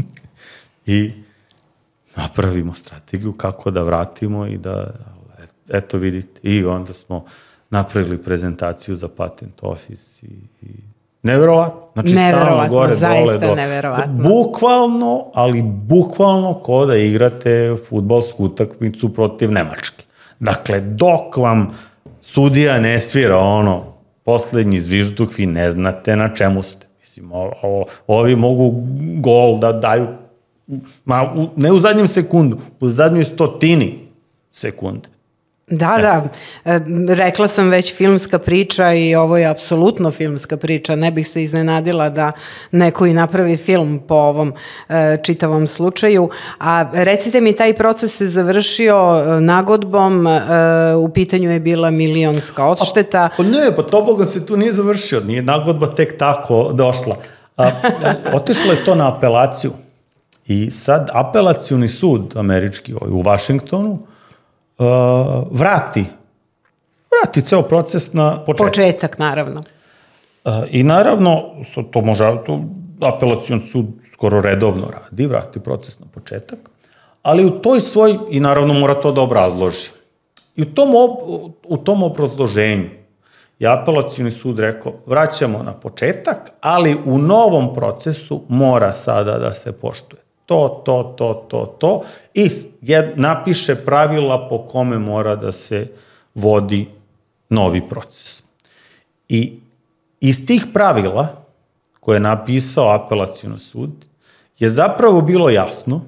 I napravimo strategiju kako da vratimo i da, eto vidite, i onda smo napravili prezentaciju za patent office i, i neverovatno. Znači, neverovatno, gore, zaista dole, do, neverovatno. Bukvalno, ali bukvalno ko da igrate fudbalsku utakmicu protiv Nemačke. Dakle, dok vam sudija ne svira ono, poslednji zvižduk, vi ne znate na čemu ste. Mislim, o, o, ovi mogu gol da daju, ma, u, ne u zadnjem sekundu, u zadnjoj stotini sekunde. Da, da, e, rekla sam već filmska priča i ovo je apsolutno filmska priča, ne bih se iznenadila da neko i napravi film po ovom e, čitavom slučaju, a recite mi, taj proces se završio nagodbom, e, u pitanju je bila milionska odšteta. Pa ne, pa to Boga se tu nije završio, nije nagodba tek tako došla. A, otišlo je to na apelaciju i sad apelacioni sud američki u Vašingtonu Uh, vrati, vrati ceo proces na početak. Početak, naravno. Uh, I naravno, to može, to apelacion sud skoro redovno radi, vrati proces na početak, ali u toj svoj, i naravno mora to da obrazloži. I u tom, u tom obrazloženju je apelacioni sud rekao, vraćamo na početak, ali u novom procesu mora sada da se poštuje. To, to, to, to, to, i je, napiše pravila po kome mora da se vodi novi proces. I iz tih pravila, koje je napisao apelacioni sud, je zapravo bilo jasno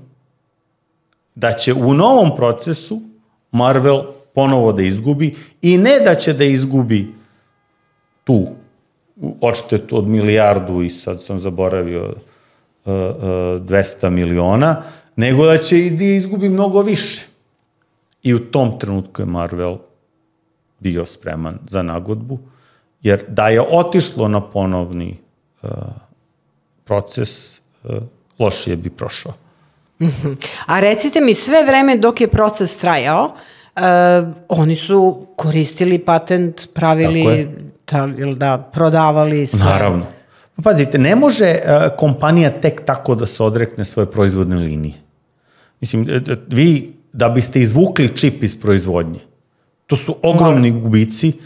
da će u novom procesu Marvel ponovo da izgubi i ne da će da izgubi tu odštetu od milijardu i sad sam zaboravio dvesta miliona, nego da će i izgubi mnogo više. I u tom trenutku je Marvel bio spreman za nagodbu, jer da je otišlo na ponovni uh, proces, uh, lošije bi prošao. Mm-hmm. A recite mi, sve vreme dok je proces trajao, uh, oni su koristili patent, pravili, da, da, prodavali sve. Naravno. Pazite, ne može uh, kompanija tek tako da se odrekne svoje proizvodne linije. Mislim, vi da biste izvukli čip iz proizvodnje, to su ogromni gubici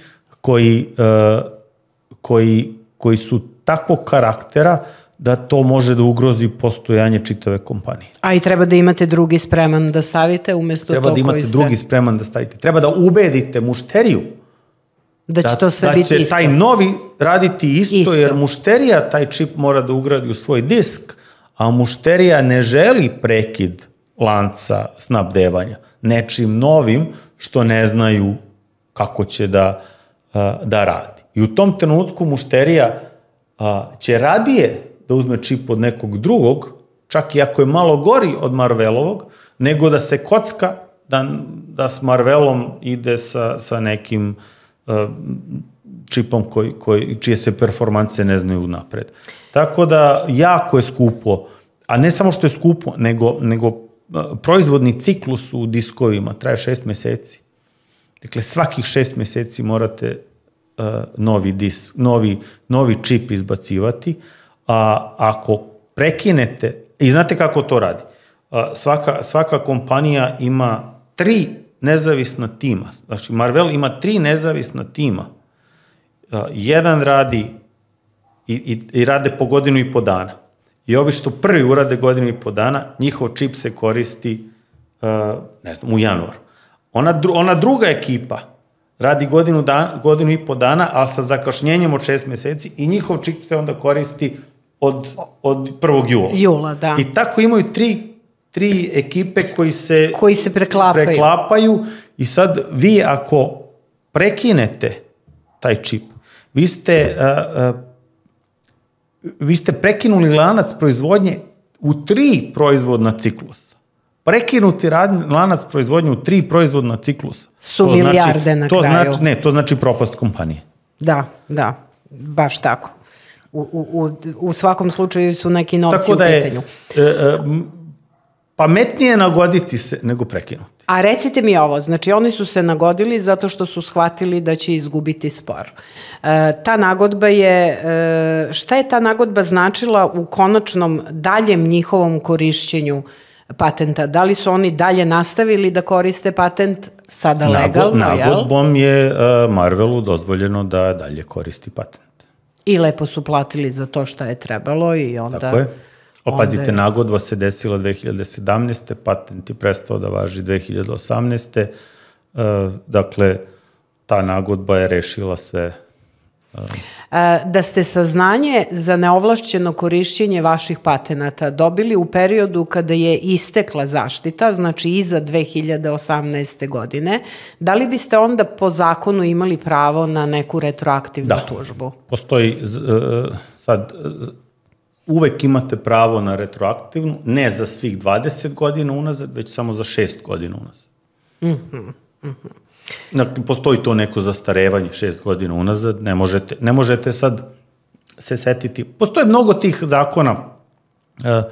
koji, uh, koji, koji su takvog karaktera da to može da ugrozi postojanje čitave kompanije. A i treba da imate drugi spreman da stavite umjesto treba to koji ste... Treba da imate drugi spreman da stavite. Treba da ubedite mušteriju da će to sve biti isto. Da će taj novi raditi isto, isto, jer mušterija taj čip mora da ugradi u svoj disk, a mušterija ne želi prekid lanca snabdevanja nečim novim što ne znaju kako će da, da radi. I u tom trenutku mušterija će radije da uzme čip od nekog drugog, čak i ako je malo gori od Marvelovog, nego da se kocka da, da s Marvelom ide sa, sa nekim uh, čipom koji, koji, čije se performanse ne znaju napred. Tako da jako je skupo, a ne samo što je skupo, nego, nego uh, proizvodni ciklus u diskovima traje šest meseci. Dakle, svakih šest meseci morate uh, novi disk, novi, novi čip izbacivati, a ako prekinete, i znate kako to radi, svaka, svaka kompanija ima tri nezavisna tima, znači Marvel ima tri nezavisna tima, jedan radi i, i, i rade po godinu i po dana, i ovi što prvi urade godinu i po dana, njihov čip se koristi ne znam, u januaru. Ona, ona druga ekipa radi godinu, dan, godinu i po dana, ali sa zakašnjenjem od šest meseci, i njihov čip se onda koristi od, od prvog jula. Jula, da. I tako imaju tri, tri ekipe koji se, koji se preklapaju. preklapaju i sad vi ako prekinete taj čip, vi ste, uh, uh, vi ste prekinuli lanac proizvodnje u tri proizvodna ciklusa. Prekinuti rad, lanac proizvodnje u tri proizvodna ciklusa. Su to milijarde znači, na to kraju. Znači, ne, to znači propast kompanije. Da, da, baš tako. U, u, u svakom slučaju su neki novci tako da u je, pitanju. E, e, pametnije nagoditi se nego prekinuti. A recite mi ovo, znači oni su se nagodili zato što su shvatili da će izgubiti spor. E, ta nagodba je, e, šta je ta nagodba značila u konačnom daljem njihovom korišćenju patenta? Da li su oni dalje nastavili da koriste patent sada legalno? Nagod, nagodbom je uh, Marvelu dozvoljeno da dalje koristi patent. I lepo su platili za to šta je trebalo i onda... Tako je. Opazite, je... nagodba se desila dve hiljade sedamnaeste. Patent je prestao da važi dve hiljade osamnaeste. Uh, dakle, ta nagodba je rešila sve. Uh... Da ste saznanje za neovlašćeno korišćenje vaših patenata dobili u periodu kada je istekla zaštita, znači iza dve hiljade osamnaeste. godine, da li biste onda po zakonu imali pravo na neku retroaktivnu da. tužbu? Postoji, sad, uvek imate pravo na retroaktivnu, ne za svih dvadeset godina unazad, već samo za šest godina unazad. Mhm, mhm. Postoji to neko zastarevanje šest godina unazad, ne možete, ne možete sad se setiti. Postoje mnogo tih zakona uh,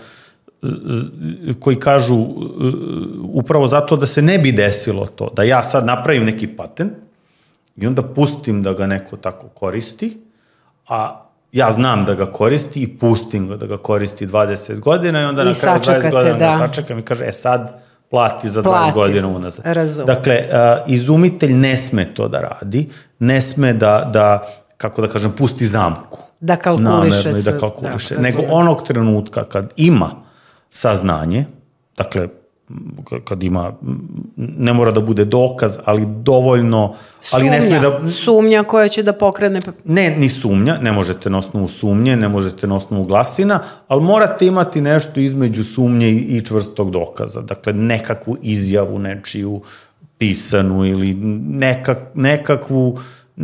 koji kažu uh, upravo zato da se ne bi desilo to, da ja sad napravim neki patent i onda pustim da ga neko tako koristi, a ja znam da ga koristi i pustim ga da ga koristi dvadeset godina i onda I na kraju dvadeset godina da. ga sačekam i kaže, e sad plati za dvadeset godina unazad. Razum. Dakle, uh, izumitelj ne sme to da radi, ne sme da, da kako da kažem, pusti zamku. Da kalkuliše se. Da kalkuliše. Da, nego onog trenutka kad ima saznanje, dakle, kad ima, ne mora da bude dokaz, ali dovoljno... Sumnja, ali ne sme da, sumnja koja će da pokrene... Ne, ni sumnja, ne možete na osnovu sumnje, ne možete na osnovu glasina, ali morate imati nešto između sumnje i čvrstog dokaza. Dakle, nekakvu izjavu nečiju pisanu ili nekak, nekakvu...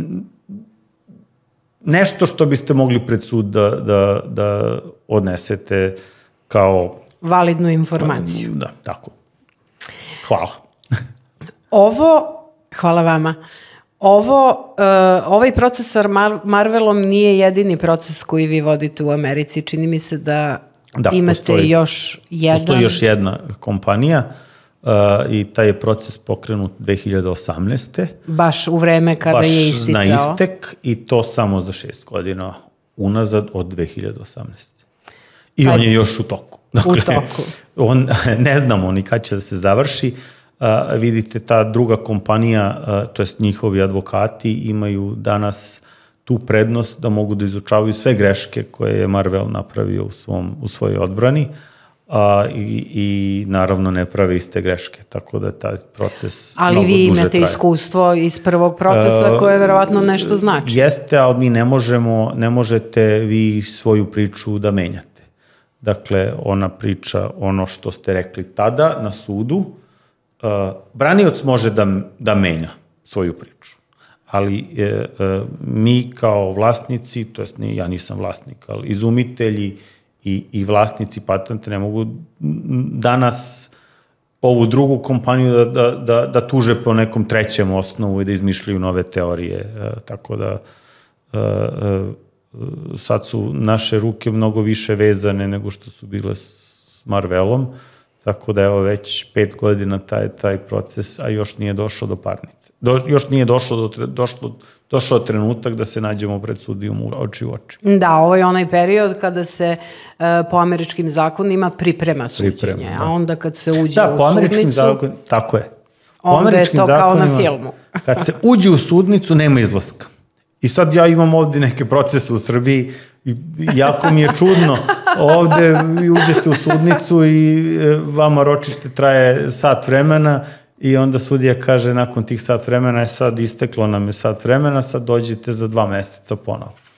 nešto što biste mogli pred sud da, da, da odnesete kao... validnu informaciju. Da, tako. Hvala. Ovo, hvala vama, ovo, uh, ovaj proces sa Mar- Marvelom nije jedini proces koji vi vodite u Americi. Čini mi se da, da imate postoji, još jedan... Postoji još jedna kompanija uh, i taj je proces pokrenut dve hiljade osamnaeste. Baš u vreme kada Baš je isticao. Baš na istek i to samo za šest godina unazad od dve hiljade osamnaeste. I pa, on je još u toku. Dakle, u toku. On, ne znamo ni kad će da se završi. a, vidite ta druga kompanija, a, to jest njihovi advokati imaju danas tu prednost da mogu da izučavaju sve greške koje je Marvel napravio u, svom, u svojoj odbrani, a, i, i naravno ne prave iste greške, tako da taj proces ali mnogo duže traje. Ali vi imate iskustvo iz prvog procesa koje verovatno nešto znači. Jeste, ali mi ne možemo, ne možete vi svoju priču da menjate. Dakle, ona priča ono što ste rekli tada na sudu, uh, branioc može da, da menja svoju priču, ali e, e, mi kao vlasnici, to jest ja nisam vlasnik, ali izumitelji i, i vlasnici patenta ne mogu danas ovu drugu kompaniju da, da, da, da tuže po nekom trećem osnovu i da izmišljaju nove teorije. E, tako da e, e, sad su naše ruke mnogo više vezane nego što su bile s Marvelom, tako da evo već pet godina taj, taj proces, a još nije došao do parnice. Do, još nije došlo do, došlo, došao trenutak da se nađemo pred sudijom u oči u oči. Da, ovo je onaj period kada se uh, po američkim zakonima priprema suđenje, priprema, da. A onda kad se uđe da, u po američkim sudnicu... Zakon, tako je. Po onda je to kao na filmu. Kad se uđe u sudnicu, nema izlaska. I sad ja imam ovde neke procese u Srbiji i jako mi je čudno. Ovde vi uđete u sudnicu i vama ročište traje sat vremena i onda sudija kaže nakon tih sat vremena je sad isteklo nam je sat vremena, sad dođete za dva meseca ponovo.